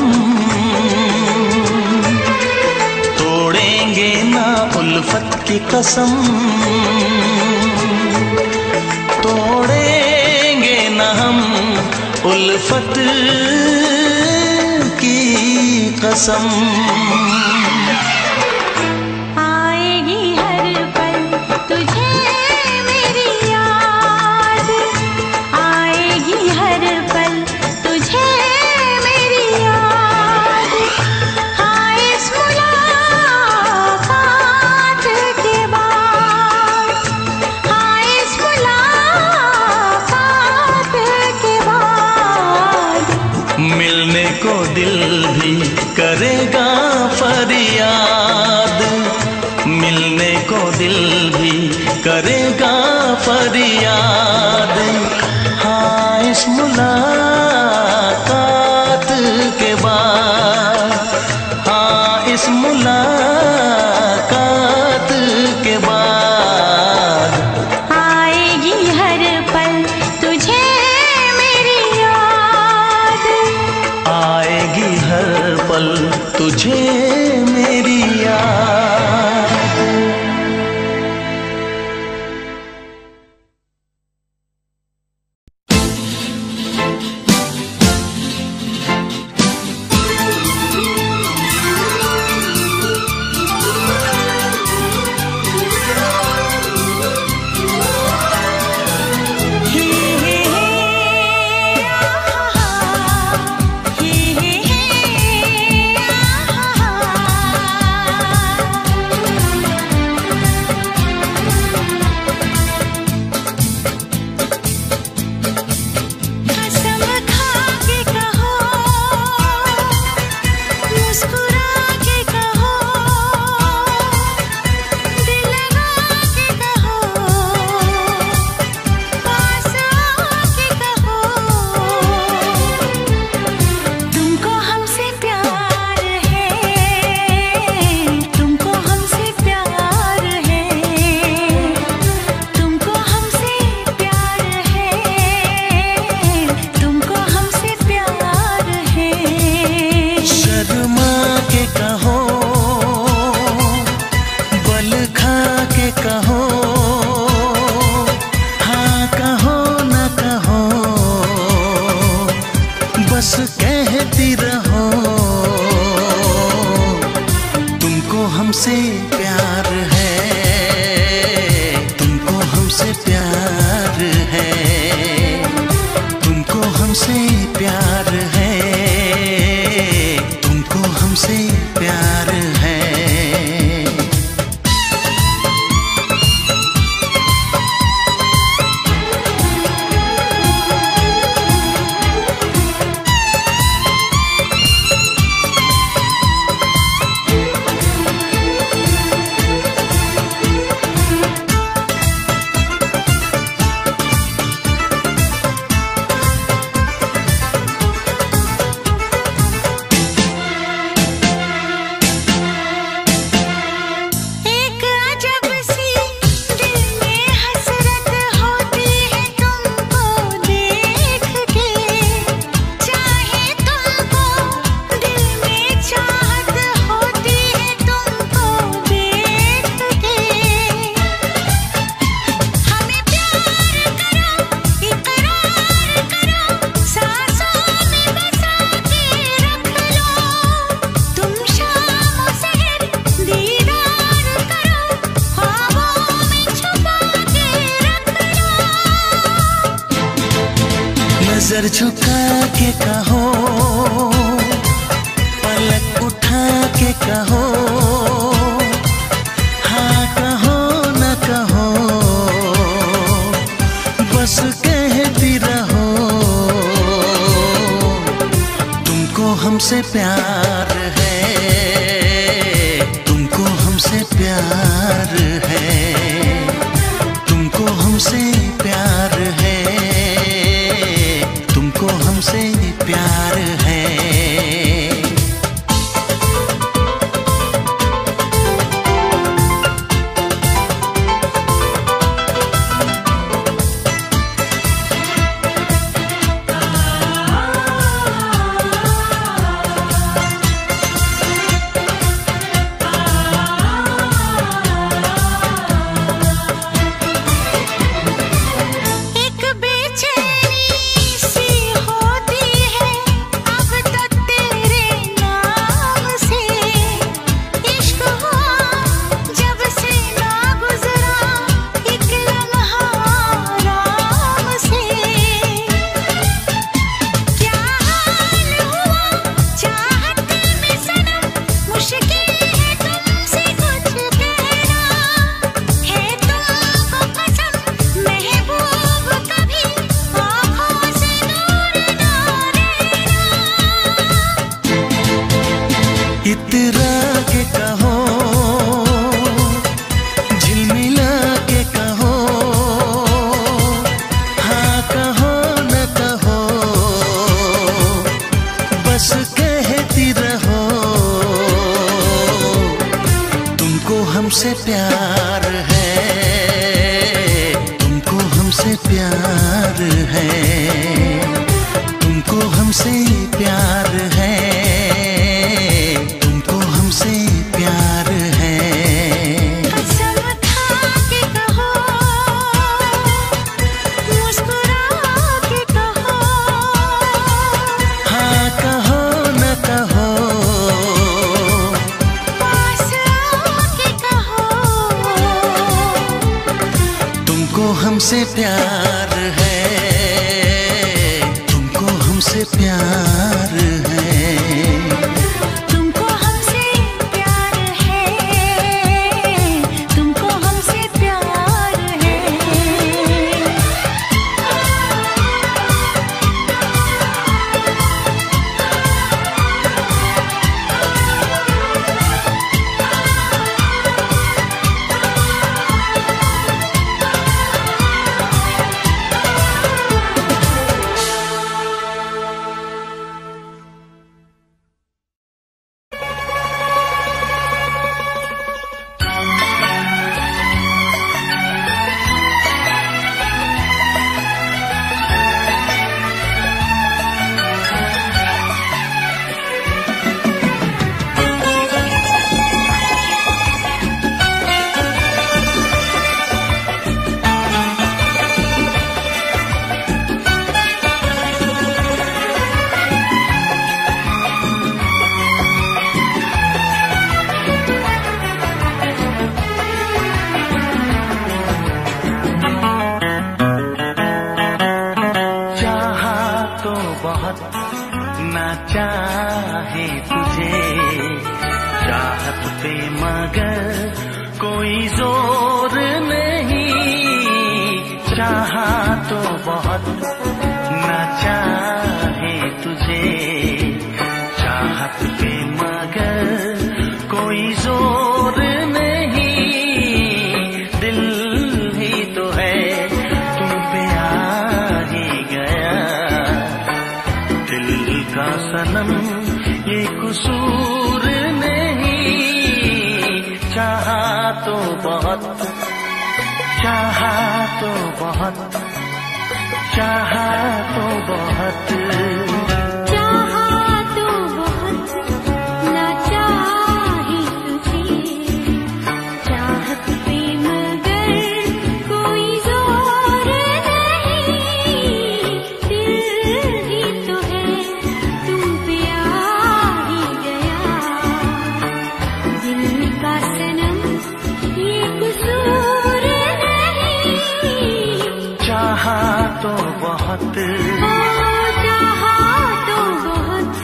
तोड़ेंगे ना उल्फत की कसम, तोड़ेंगे ना हम उल्फत की कसम। आएगी हर पल तुझे मेरी याद, आएगी हर पल तुझे मेरी याद। हाँ इस मुलाकात के बाद, हाँ इस मुलाकात के बाद मिलने को दिल भी करेगा फरियाद, मिलने को दिल भी करेगा फरियाद। हाँ इस मुलाकात के बाद, हाँ इस मुलाकात के बाद आएगी हर पल तुझे मेरी याद, आएगी हर पल तुझे मेरी याद। कसम खा के कहो, मुस्कुरा के कहो, दिल लगा के कहो, पास आके कहो, तुमको हमसे प्यार है, तुमको हमसे प्यार है, तुमको हमसे प्यार है, तुमको हमसे प्यार है। शर्मा के कहो, बल खा के कहो, हाँ कहो न कहो, बस कहती रहो, तुमको हमसे प्यार है, तुमको हमसे प्यार है, तुमको हमसे प्यार है, तुमको हमसे प्यार है। एक अजब सी दिल में हसरत होती है तुमको देख के, चाहे तुमको दिल में चाहत होती है तुमको देख के। हमें प्यार करो, इकरार करो, सांसों में बसा के रख लो, तुम शाम सहर दीदार करो, ख्वाबों में छुपा के रख लो। नजर झुका के कहो, पलक उठा के कहो, हाँ कहो न कहो, बस कहती रहो, तुमको हमसे प्यार है, तुमको हमसे प्यार है। हमसे प्यार है, तुमको हमसे प्यार है, तुमको हमसे प्यार है, तुमको हमसे प्यार है। कसम खा के कहो, मुस्कुरा के कहो, हाँ कहो न कहो, पास आके कहो, तुमको हमसे प्यार है, तुमको हमसे प्यार है। तुमको हमसे प्यार है, तुमको हमसे प्यार है। ना चाहे तुझे चाहत पे मगर कोई जोर नहीं, चाहा तो बहुत ना चाहे तुझे चाहत पे मगर कोई जोर नहीं, दिल ही तो है तुम पे आ ही गया, दिल का सनम ये कसूर नहीं, चाहा तो बहुत चाहा तो बहुत चाहा तो बहुत चाहा तो बहुत ना चाहे तुझे चाहत पे मगर कोई जोर नहीं, दिल ही तो है तुम पे आ ही गया, दिल का सनम ये कसूर नहीं, चाहा तो बहुत ओ चाहा तो बहुत।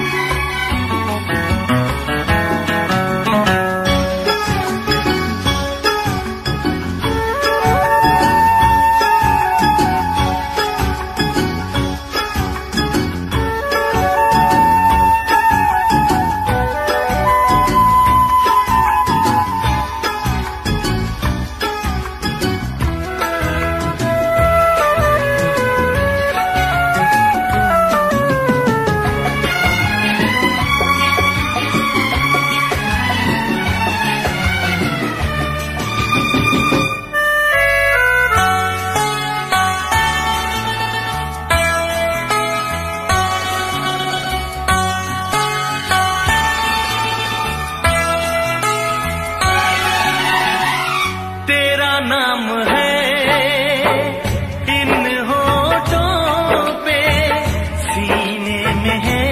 तेरा नाम है इन होठों पे, सीने में है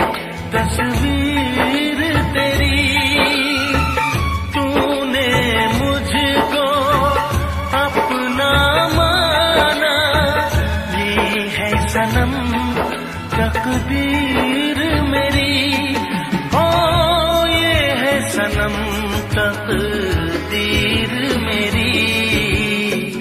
तस्वीर तेरी, तूने मुझको अपना माना, ये है सनम तकदीर मेरी, ओ ये है सनम तकदीर मेरी,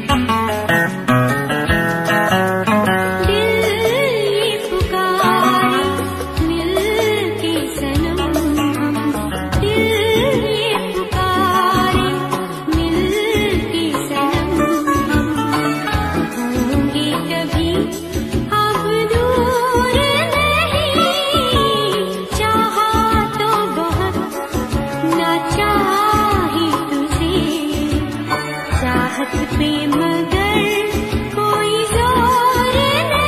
चाहत पे मगर कोई जोर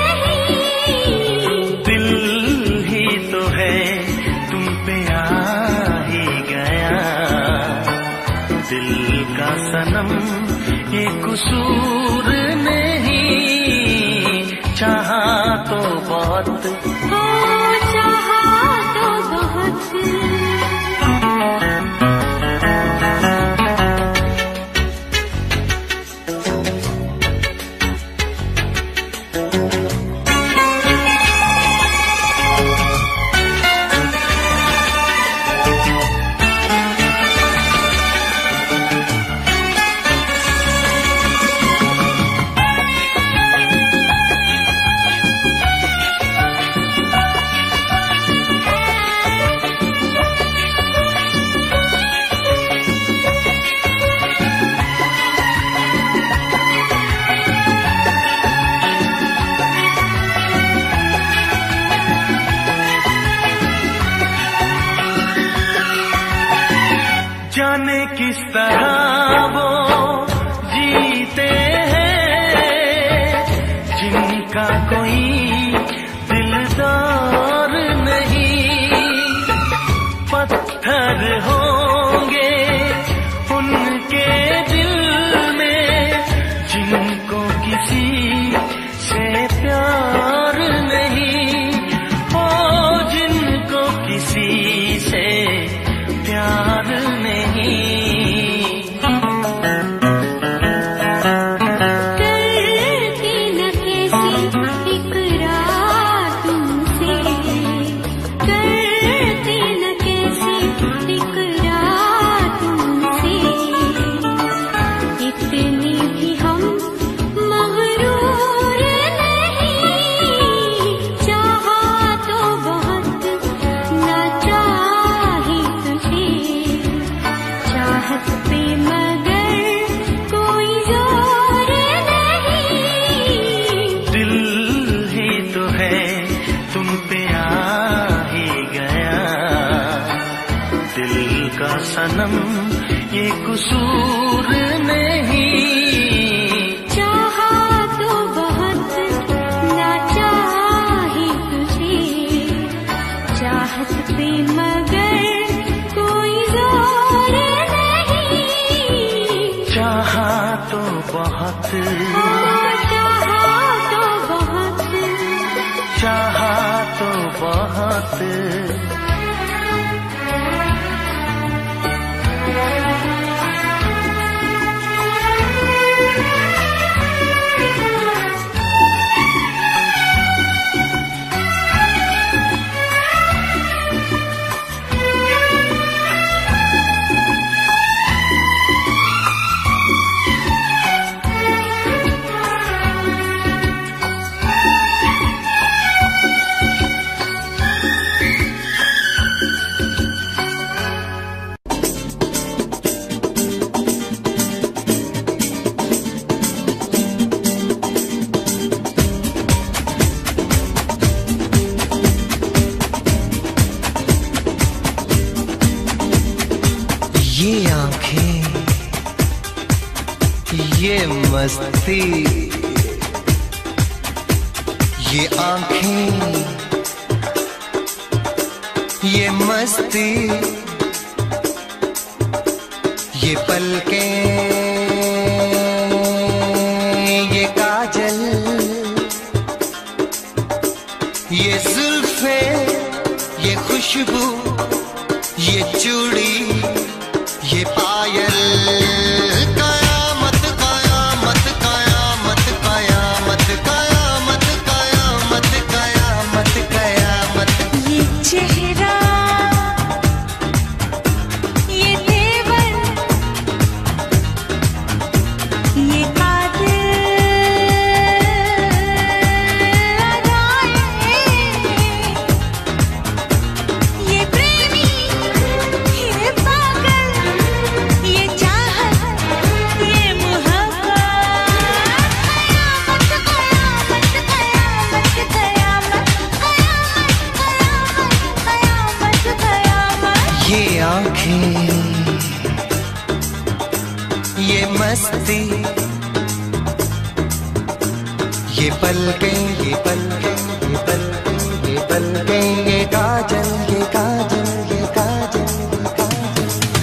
नहीं। दिल ही तो है तुम पे आ ही गया, दिल का सनम ये कसूर नहीं, चाहा तो बहुत हो चाहा तो बहुत। जाने किस तरह वो जीते हैं जिनका कोई दिलदार नहीं, पत्थर होंगे उनके दिल में जिनको किसी से प्यार नहीं, ओ जिनको किसी से प्यार नहीं। करती न कैसी इकरार तुमसे, करती न कैसी इकरार तुमसे, इतने भी हम मगरूर नहीं। चाहा तो बहुत ना चाही तुझे, चाहत पे मगर कोई जोर नहीं। दिल ही तो है तुम पे आ ही गया, दिल का सनम ये कसूर नहीं, चाहा तो बहुत ना चाही तुझे, चाहत पे मगर कोई जोर नहीं। चाहा तो बहुत, ओ चाहा तो बहुत। चाहा तो बहुत। ये आंखें, ये मस्ती, ये आंखें, ये मस्ती, ये पलकें, ये काजल, ये जुल्फे, ये खुशबू, ये चूड़ी, ये पायल, कयामत कयामत कयामत कयामत कयामत कयामत कयामत कयामत। ये चेहरा, ये तेवर, ये कातिल अदाएं, ये प्रेमी ये पलकें ये पलकें ये पलकें ये पलकें ये काजल ये काजल ये काजल ये काजल।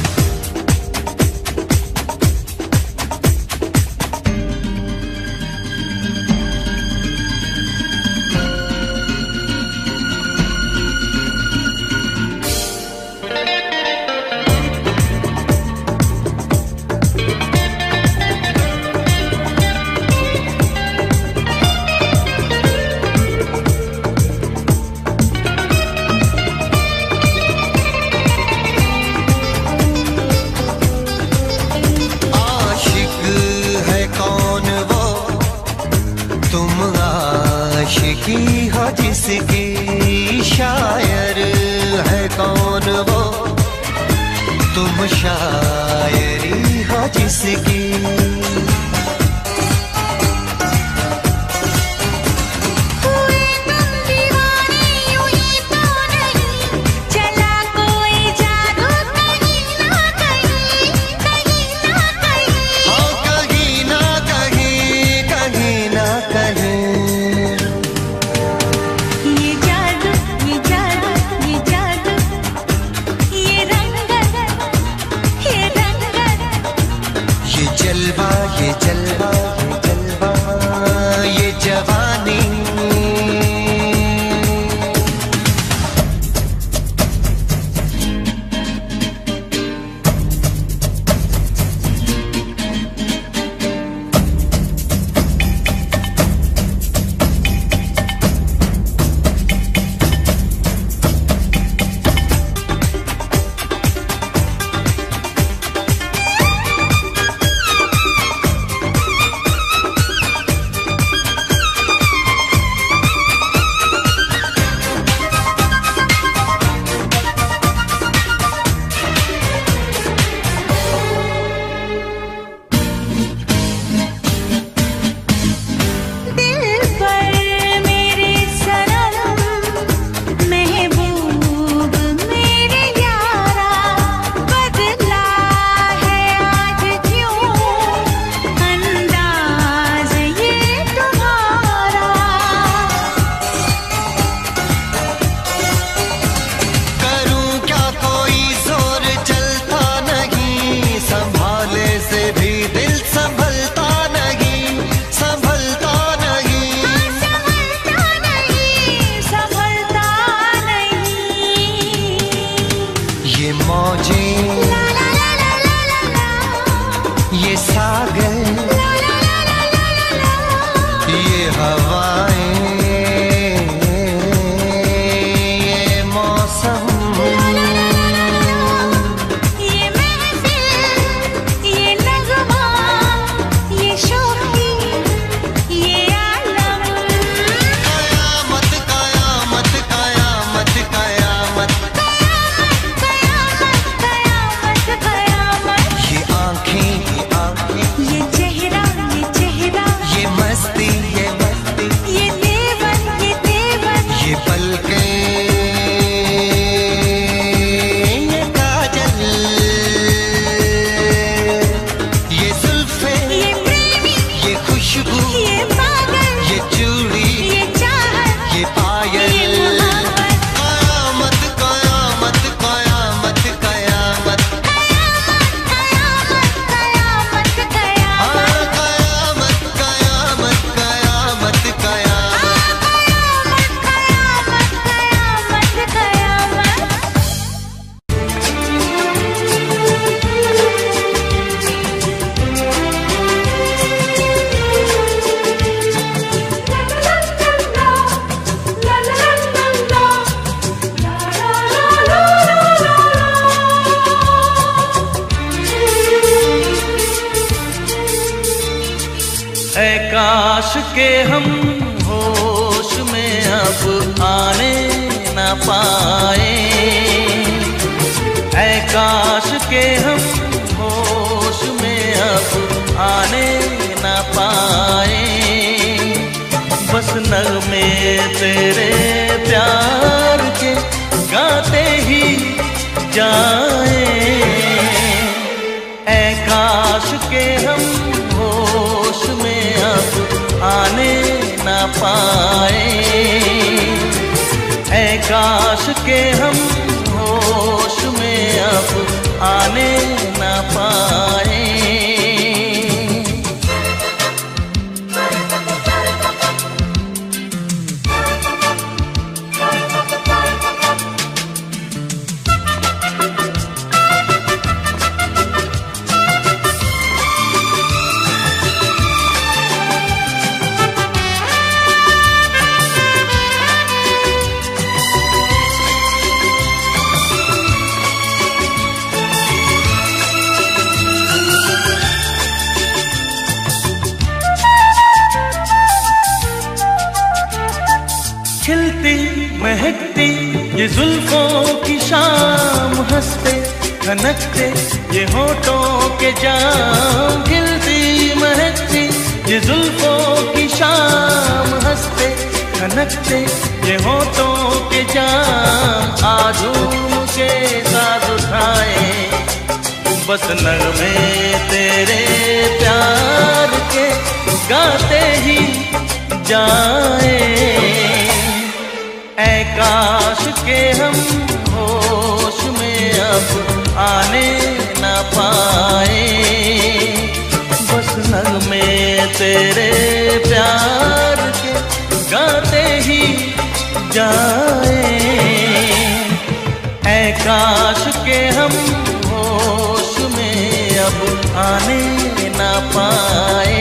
आशिकी हो जिसकी, शायर है कौन वो, तुम शायरी हो जिसकी। काश के हम होश में अब आने न पाए, ऐ काश के हम होश में अब आने न पाए। बस नगमे तेरे प्यार के गाते ही जाए, ऐ काश के हम होश में अब आने न पाए। ऐ काश के हम होश में अब आने न पाए। खिलती महकती ये जुल्फों की शाम, हंसते खनकते ये होठों के जाम। खिलती महकती ये जुल्फों की शाम, हंसते खनकते ये होठों के जाम। आजूम के साथ उठाए बस नगमे तेरे प्यार के, गाते ही जाए। ऐ काश के हम होश में अब आने न पाए। बस नगमे तेरे प्यार के, गाते ही जाए। ऐ काश के हम होश में अब आने न पाए।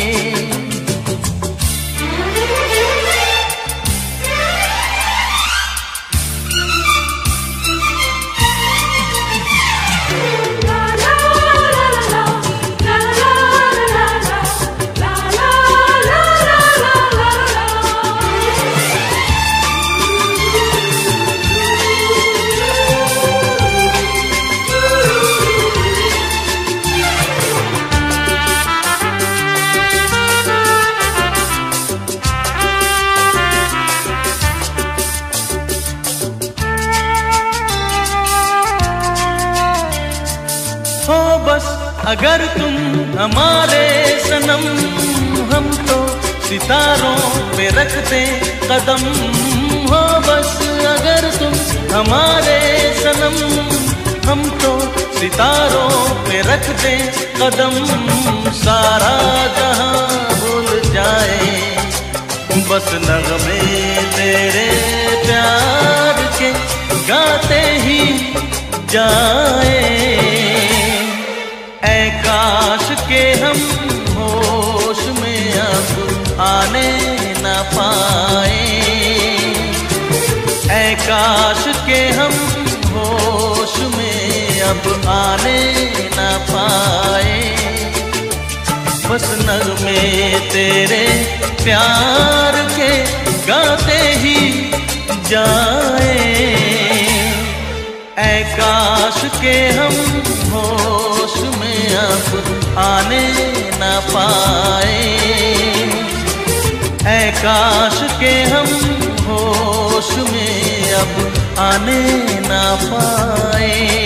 हो बस अगर तुम हमारे सनम, हम तो सितारों पे रखते कदम। हो बस अगर तुम हमारे सनम, हम तो सितारों पे रखते कदम। सारा जहां भूल जाए बस नगमे तेरे प्यार के, गाते ही जाए। ऐ काश के हम होश में अब आने न पाए। ऐ काश के हम होश में अब आने न पाए। बस नगमे तेरे प्यार के, गाते ही जाए। ऐ काश के हम होश में अब आने न पाए। ऐ काश के हम होश में अब आने न पाए।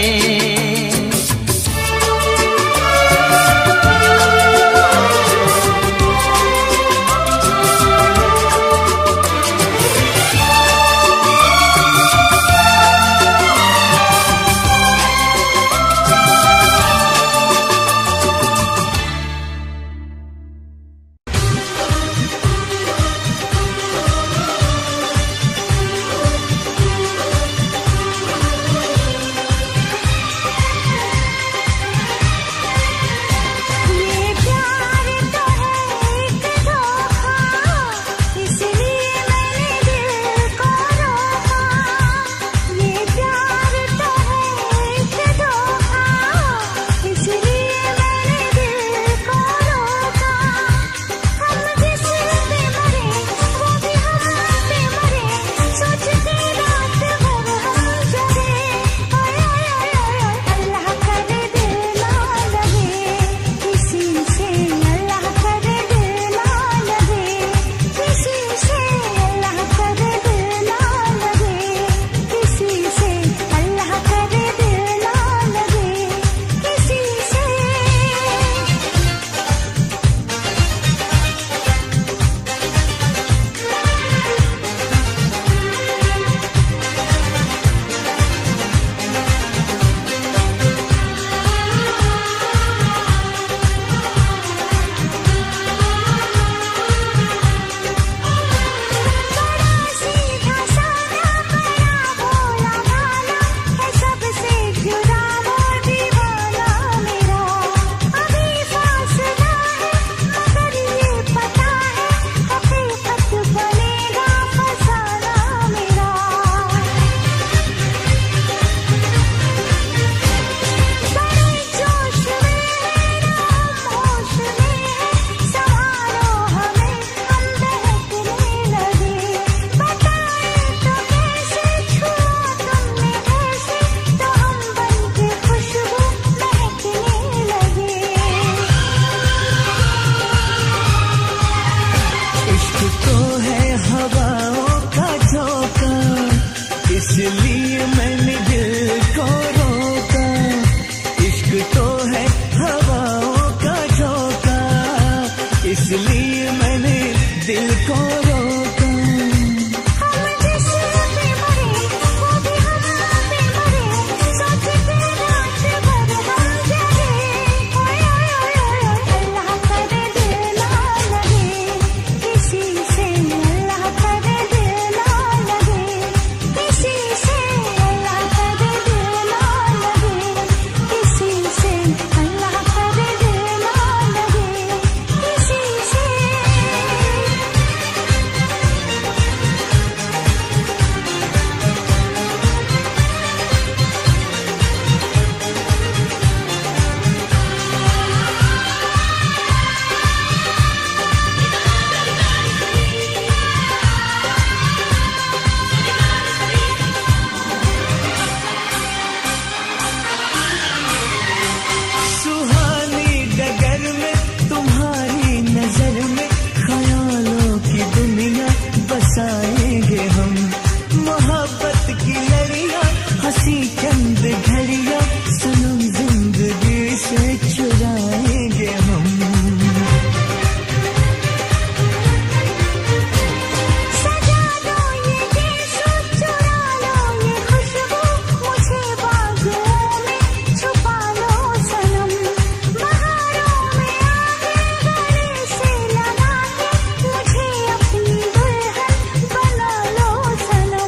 इसलिए मैंने दिल को रोका। हम जिस पे मरे वो भी हम पे मरे, सोच के रात भर हम जगे। ओए ओए ओए अल्लाह करे दिल ना लगे किसी से, अल्लाह करे दिल ना लगे किसी से, अल्लाह करे दिल ना लगे किसी से, अल्लाह करे दिल ना लगे किसी से। सुहानी डगर में तुम्हारी नजर में ख्यालों की दुनिया बसाएंगे हम। मोहब्बत की लड़ियां हंसी चंद घड़ियां सनम जिंदगी से चुराएंगे हम। सजा दो ये गीत, चुरा लो ये खुशबू, मुझे बागों में छुपा लो सनम। बहारों में आगे गले से लगा के मुझे अपनी दुल्हन बना लो सनम।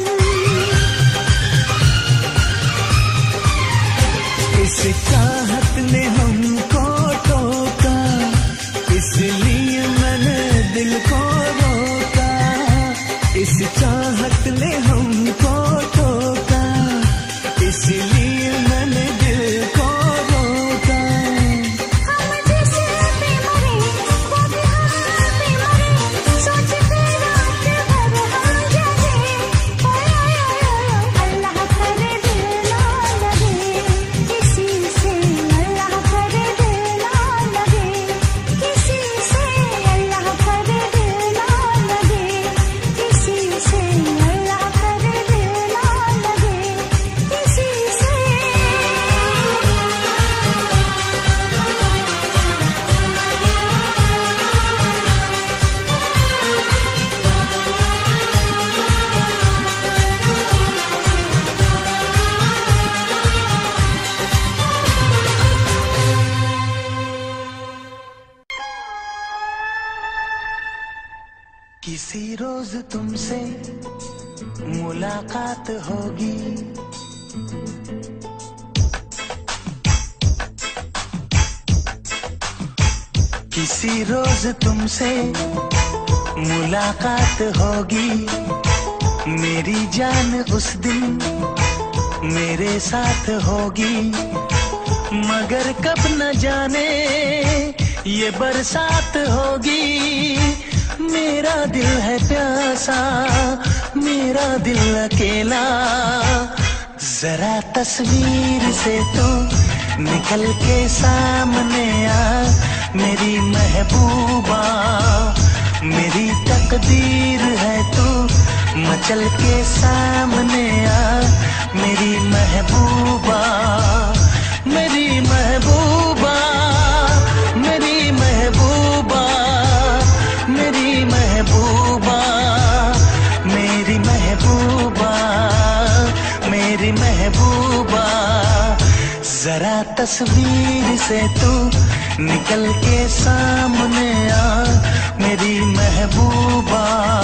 इस चाहत ने हमको टोका, इसलिए मैंने दिल को रोका। इस चाहत ने हमको टोका, इसलिए मैंने दिल को रोका। हम जिस पे मरे वो भी हम पे मरे, सोच के रात भर हम जगे। ओए ओए ओए अल्लाह करे दिल ना लगे किसी से, अल्लाह करे दिल ना लगे किसी से, अल्लाह करे दिल ना लगे किसी से, अल्लाह करे दिल ना लगे किसी से। किसी रोज तुमसे मुलाकात होगी, किसी रोज तुमसे मुलाकात होगी। मेरी जान उस दिन मेरे साथ होगी, मगर कब न जाने ये बरसात होगी। मेरा दिल है प्यासा, मेरा दिल अकेला, जरा तस्वीर से तो निकल के सामने आ मेरी महबूबा। मेरी तकदीर है तू मचल के सामने आ मेरी महबूबा। मेरी महबूबा, मेरी महबूबा, मेरी महबूबा, मेरी महबूबा, मेरी महबूबा। जरा तस्वीर से तू निकल के सामने आ मेरी महबूबा।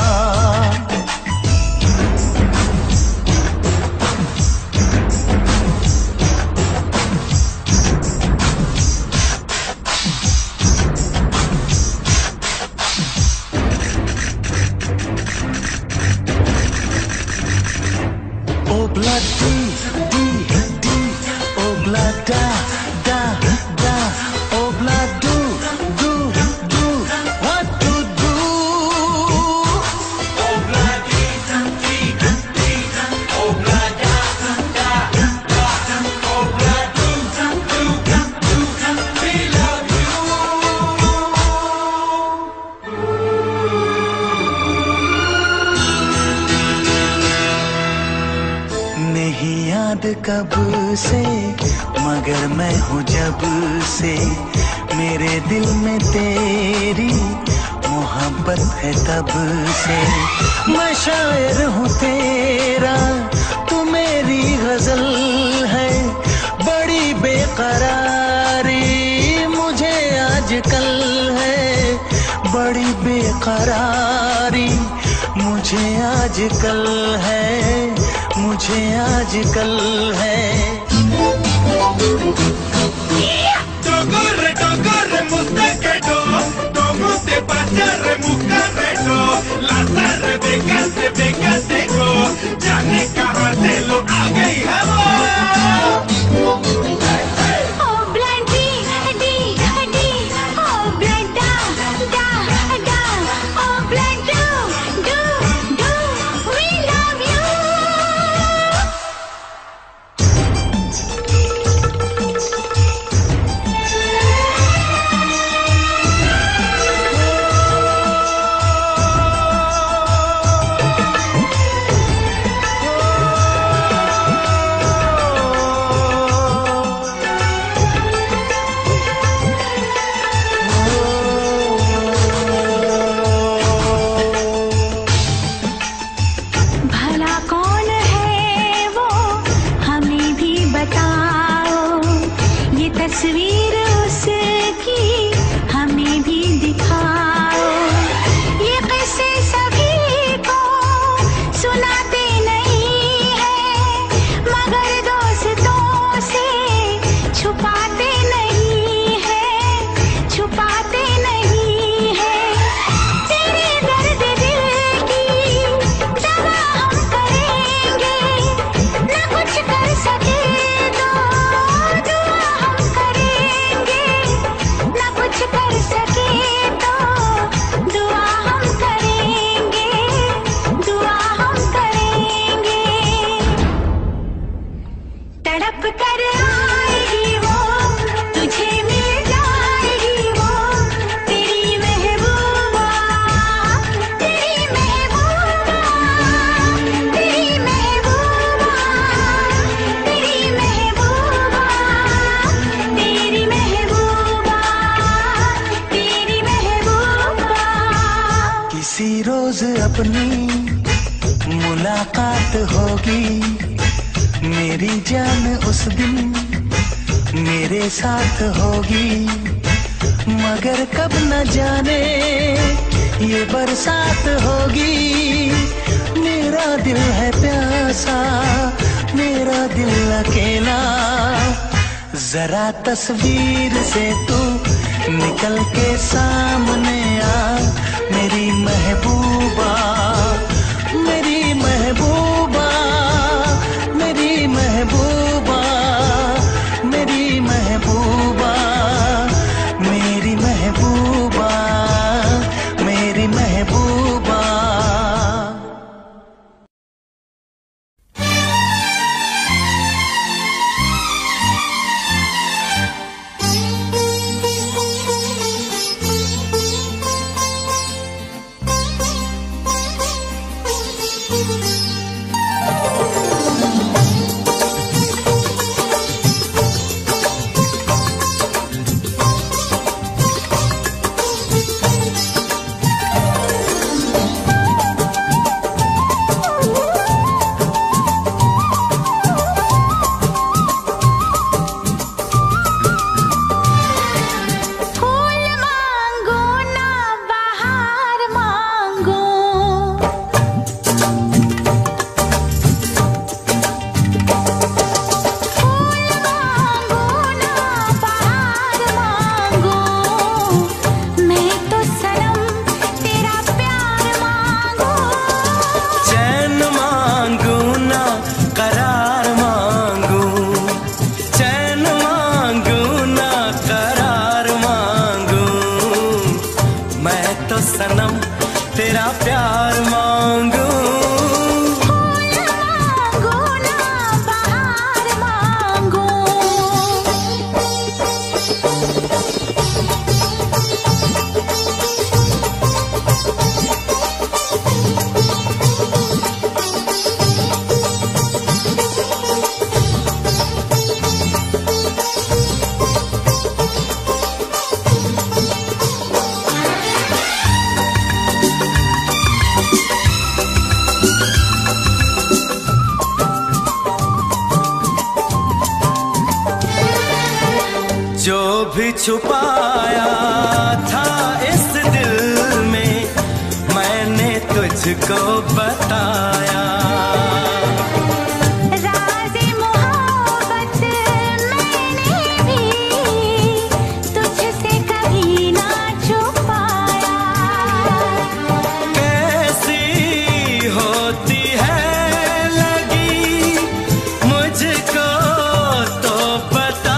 Obla di di di, obla da da da, obla do do do, what to do? Obla di di di, obla da da da, obla do do do, we love you. नहीं याद कब से मगर मैं हूँ जब से, मेरे दिल में तेरी मोहब्बत है तब से। मैं शायर हूँ तेरा, तू मेरी गजल है। बड़ी बेकरारी मुझे आजकल है, बड़ी बेकरारी मुझे आजकल है, मुझे आजकल है। Corre, corre, mustaquero, como te pasa, remucarrero, la tarde de cante, de cateco, ya ne caratelo, haga y jabón. Oh bloody, di, di, oh blood da, da, da, oh blood do, do, do, we love you. भला कौन है वो हमें भी बताओ, ये तस्वीर उसकी हमें भी दिखाओ। ये किस्से सभी को सुनाते नहीं है, मगर दोस्तों से छुपाते नहीं है, छुपाते नहीं है। तेरे दर्द दिल की दवा हम करेंगे, न कुछ कर सके तो दुआ हम करेंगे, न कुछ कर सके तो दुआ हम करेंगे, दुआ हम करेंगे। तड़प कर आएगी वो, तुझे मिल जाएगी वो, तेरी महबूबा, तेरी महबूबा, तेरी महबूबा, तेरी महबूबा, तेरी महबूबा, तेरी महबूबा। किसी रोज अपनी मुलाकात होगी, मेरी जान उस दिन मेरे साथ होगी। मगर कब न जाने ये बरसात होगी। मेरा दिल है प्यासा, मेरा दिल अकेला। जरा तस्वीर से तू निकल के सामने आ, मेरी महबूबा, मेरी महबूबा, मेरी महबूबा, मेरी महबूबा, मेरी महबूबा, मेरी महबूबा। फूल मांगो ना बहार मांगो, फूल मांगो ना बहार मांगो। मैं तो सनम तेरा प्यार मांगो। चैन मांगू ना करार मांगू, चैन मांगू ना करार मांगू। मैं तो सनम तेरा प्यार मांगू। फूल मांगो ना बहार मांगो। भी छुपाया था इस दिल में मैंने तुझको बताया। राज़े मोहब्बत मैंने भी तुझसे कभी ना छुपाया। कैसी होती है लगी मुझको तो बता।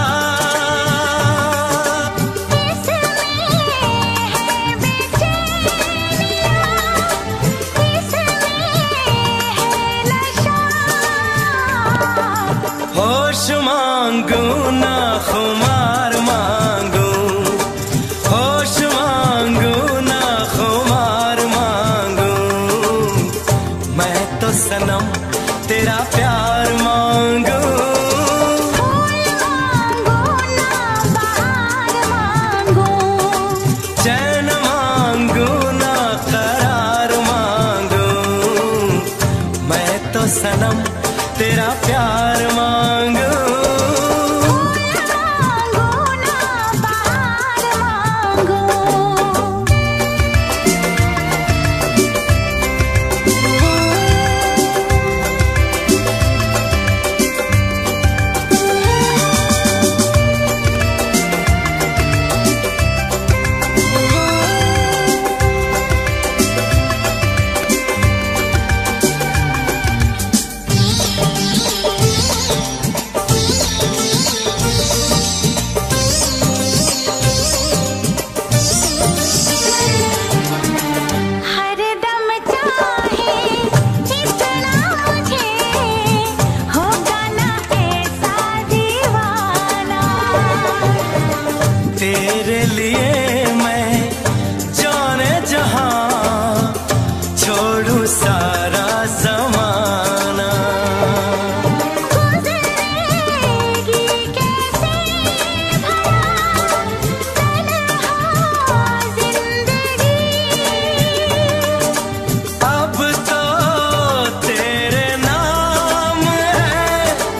इसमें है बेचैनियाँ, इसमें है नशा। होश मांगू ना खुमार मांगू, होश मांगू ना खुमार मांगू, मैं तो सनम तेरा प्यार मांगू। फूल मांगो ना बहार मांगो, चैन मांगू ना करार मांगू, मैं तो सनम तेरा प्यार मांगू। फूल मांगो ना बहार मांगो। हरदम चाहे इतना मुझे होगा ना ऐसा दीवाना। तेरे लिए मैं जाने जहां छोड़ू सारा जमाना। गुज़रेगी कैसे भला तन्हा ज़िंदगी। अब तो तेरे नाम है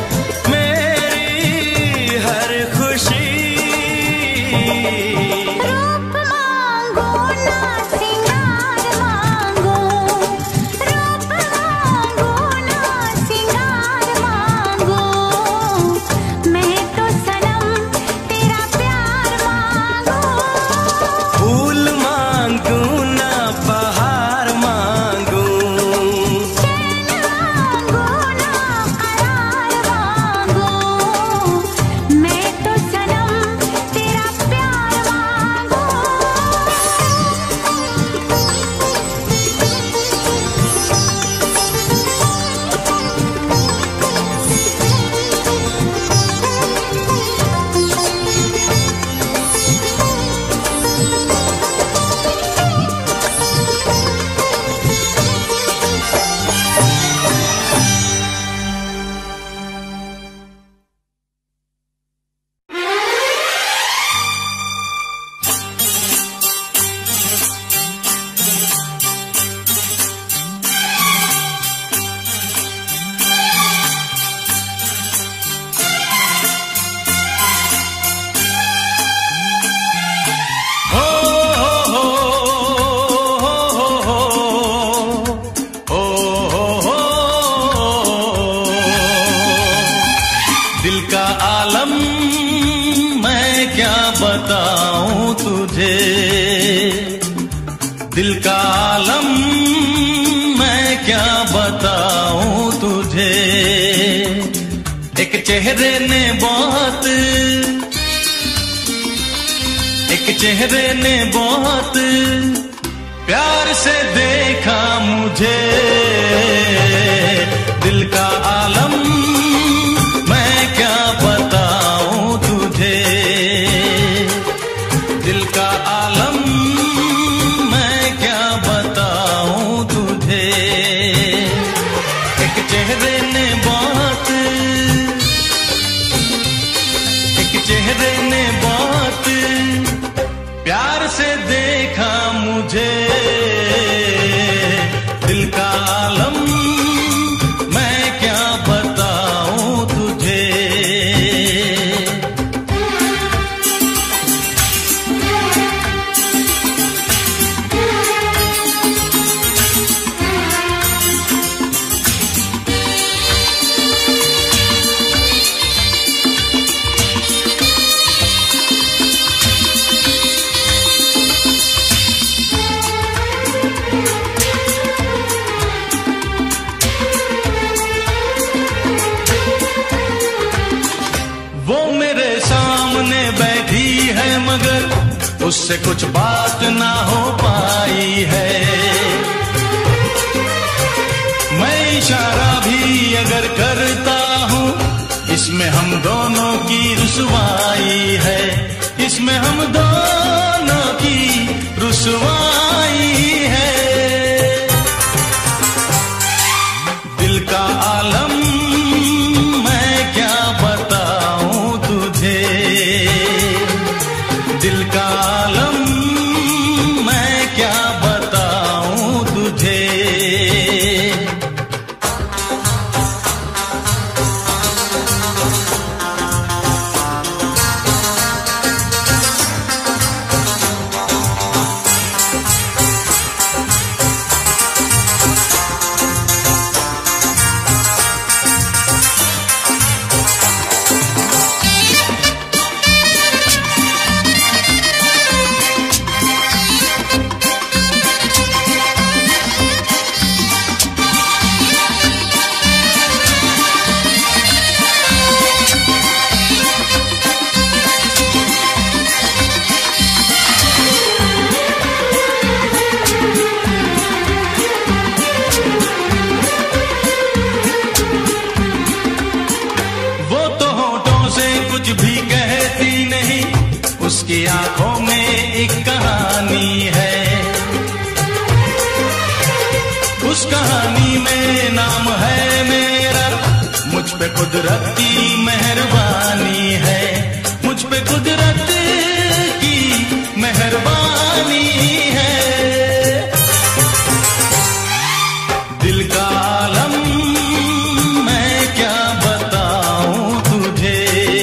मेरी हर खुशी। रूप मांगो ना सिंगार मांगो, रूप मांगो ना सिंगार मांगो, मैं तो सनम तेरा प्यार मांगो। फूल मांगू ना बहार मांगू, चैन मांगो ना करार मांगो, मैं तो सनम तेरा प्यार मांगो। हो हो हो हो हो हो हो। दिल का आलम मैं क्या बताऊं तुझे, दिल का आलम मैं क्या बताऊं तुझे। एक चेहरे ने बहुत, एक चेहरे ने बहुत प्यार से देखा मुझे। दिल का आलम मैं क्या बताऊं तुझे, दिल का आलम मैं क्या बताऊं तुझे। एक चेहरे ने बहुत, एक चेहरे ने बहुत प्यार से देखा मुझे। दिल का उससे कुछ बात ना हो पाई है। मैं इशारा भी अगर करता हूँ, इसमें हम दोनों की रुसवाई है, इसमें हम दोनों की रुसवाई है। दिल का आलम मैं क्या बताऊं तुझे, दिल का आलम मैं क्या बताऊं तुझे। उसकी आंखों में एक कहानी है, उस कहानी में नाम है मेरा, मुझ पे कुदरत की मेहरबानी है, मुझ पे कुदरत की मेहरबानी है। दिल का आलम मैं क्या बताऊं तुझे,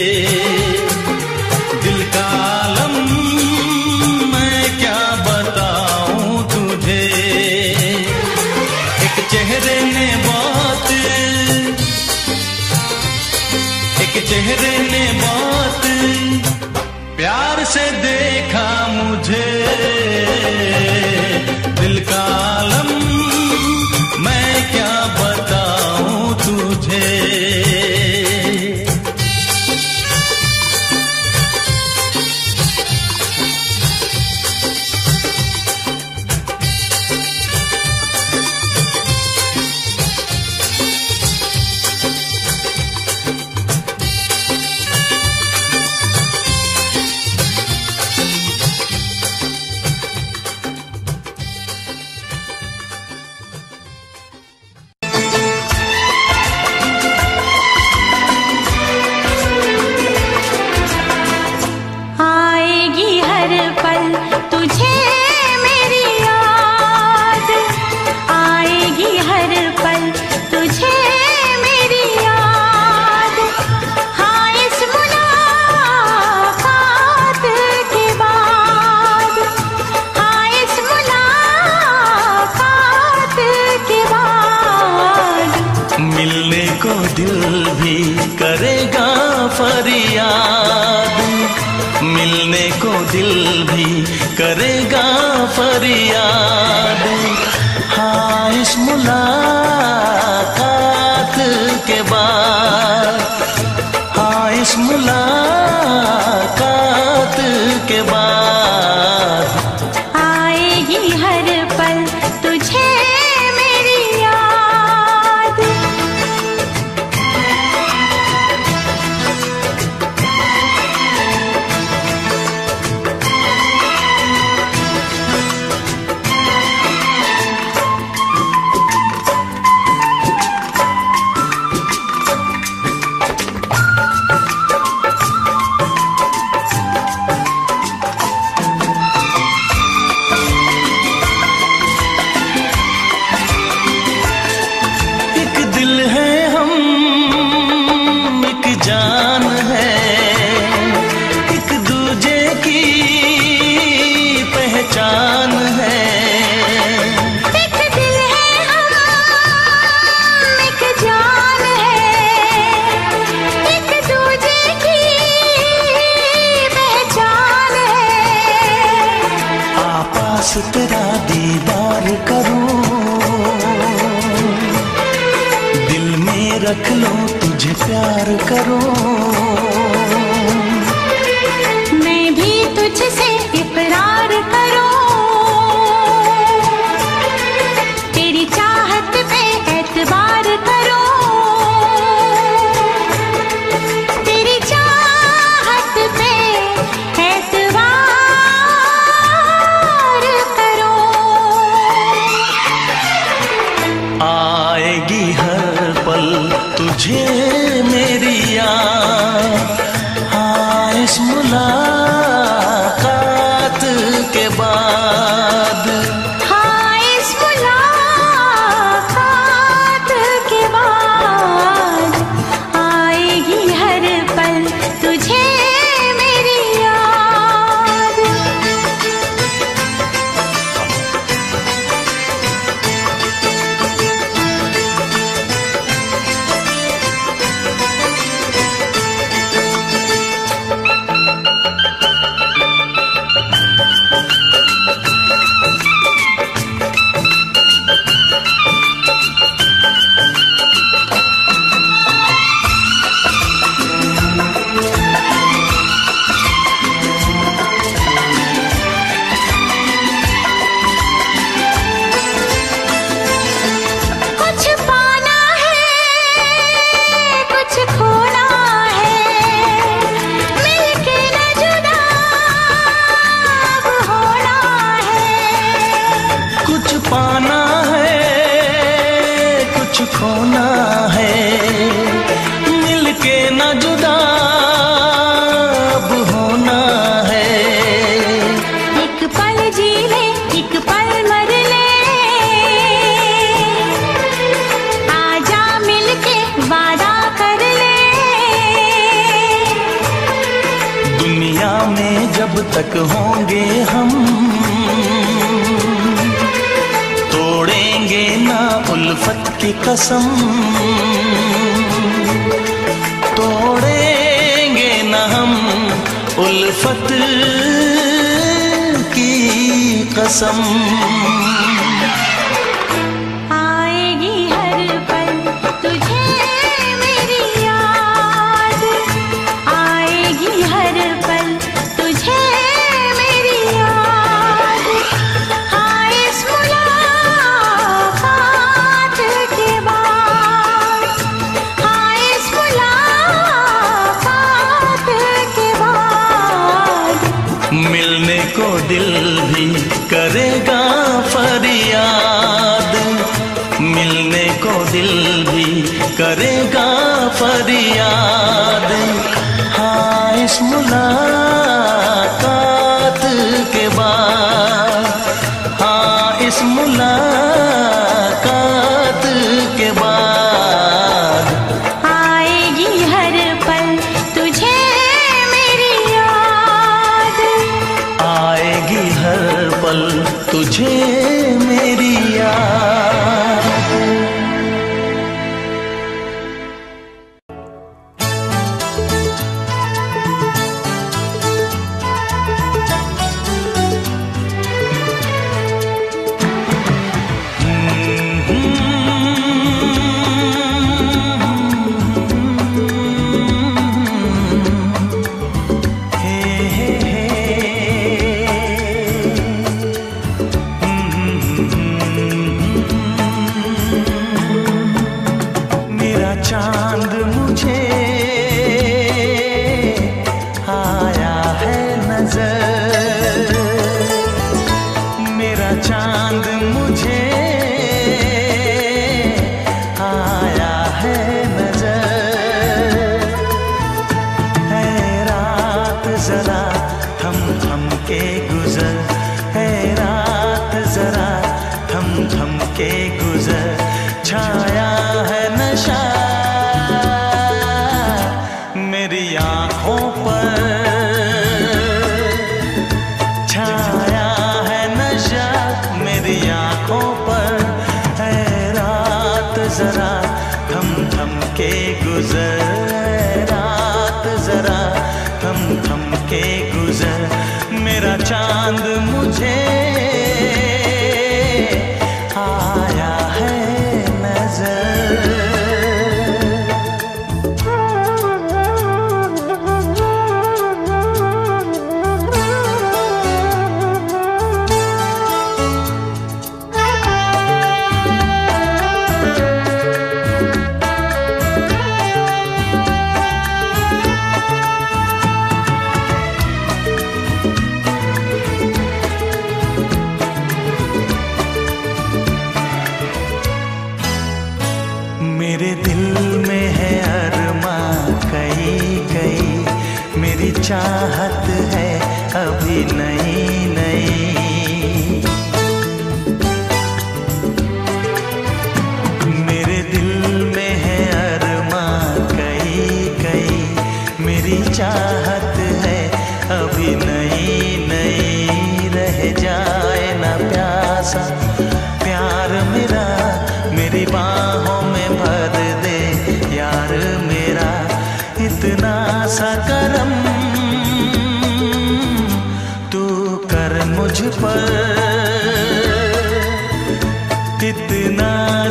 दिल का आलम मैं क्या बताऊं तुझे। एक चेहरे ने बहुत, एक चेहरे ने बहुत प्यार से देखा मुझे, दिल का आलम मैं क्या बताऊं तुझे। दिल भी करेगा फरियाद, मिलने को दिल भी करेगा फरियाद। हाँ इस मुलाकात के बाद, हाँ इस मुलाकात के बाद आएगी हर पल तुझे मेरी याद। तेरा दीदार करूं, दिल में रख लूं तुझे प्यार करूं। मैं भी तुझसे इकरार करो, तेरी चाहत पे एतबार करो, तेरी चाहत पे एतबार करो। आएगी हर पल तुझे मेरी याद, हाँ इस मुलाकात के बाद, हाँ इस मुलाकात के बाद आएगी हर पल तुझे मेरी याद। कुछ पाना है, कुछ खोना है, मिलके न जुदा अब होना है। कुछ पाना है कुछ खोना है, मिलके न जुदा अब होना है। एक पल जी ले, एक पल मर ले, आजा मिलके वादा कर ले। दुनिया में जब तक होंगे हम, तोड़ेंगे ना उल्फत की कसम, तोड़ेंगे ना हम उल्फत की कसम। आएगी हर पल तुझे मेरी याद, आएगी हर पल तुझे मेरी याद। हाँ इस मुलाकात के बाद, हाँ इस मुलाकात के बाद मिलने को दिल भी करेगा फरियाद, मिलने को दिल भी करेगा फरियाद। हाँ इस मुलाकात के बाद, हाँ इस मुलाकात के बाद आएगी हर पल तुझे मेरी याद, आएगी हर पल तुझे मेरी याद। चांद मुझे आया है नजर, मेरा चांद मुझे आया है नजर। है रात जरा थम थम के गुजर, है रात जरा थम थम के गुजर, छाया है नशा मेरी आँखों पर, छाया है नशा मेरी आँखों पर। है रात जरा थम थम के गुजर, रात जरा थम थम के गुजर, मेरा चांद मुझे आया है नजर।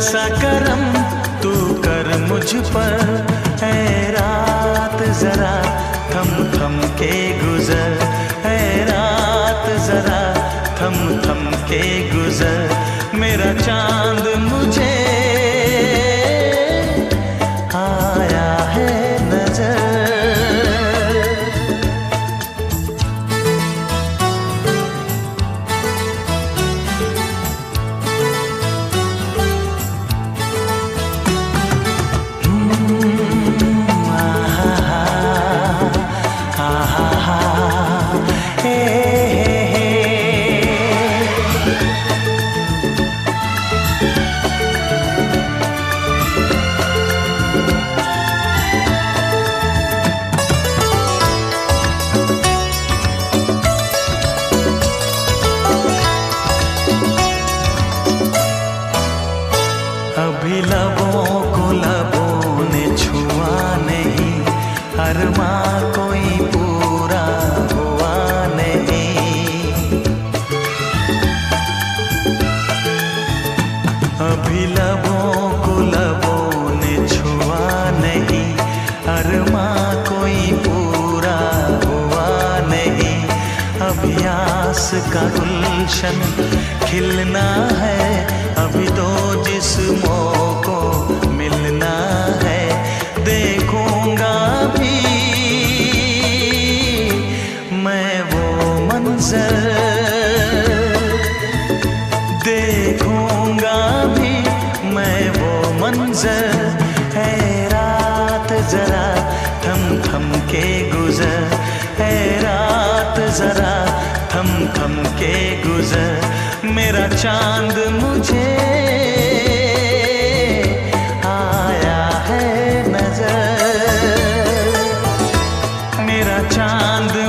सा करम तू कर मुझ पर, ऐ रात जरा थम थम के गुजर, ऐ रात जरा थम थम के गुजर, मेरा चांद मुझे आया है नजर। अभी लबों को लबों ने छुआ नहीं, अरमा कोई पूरा हुआ नहीं। अभी लबों को लबों ने छुआ नहीं, अरमा कोई पूरा हुआ नहीं। अभी आस का गुलशन खिलना है, अभी तो जिस्मों को मिलना है। देखूंगा भी मैं वो मंजर, देखूंगा भी मैं वो मंजर। है रात जरा थम थम के गुजर, है रात जरा थम थम के गुजर, मेरा चांद मुझे आया है नजर, मेरा चांद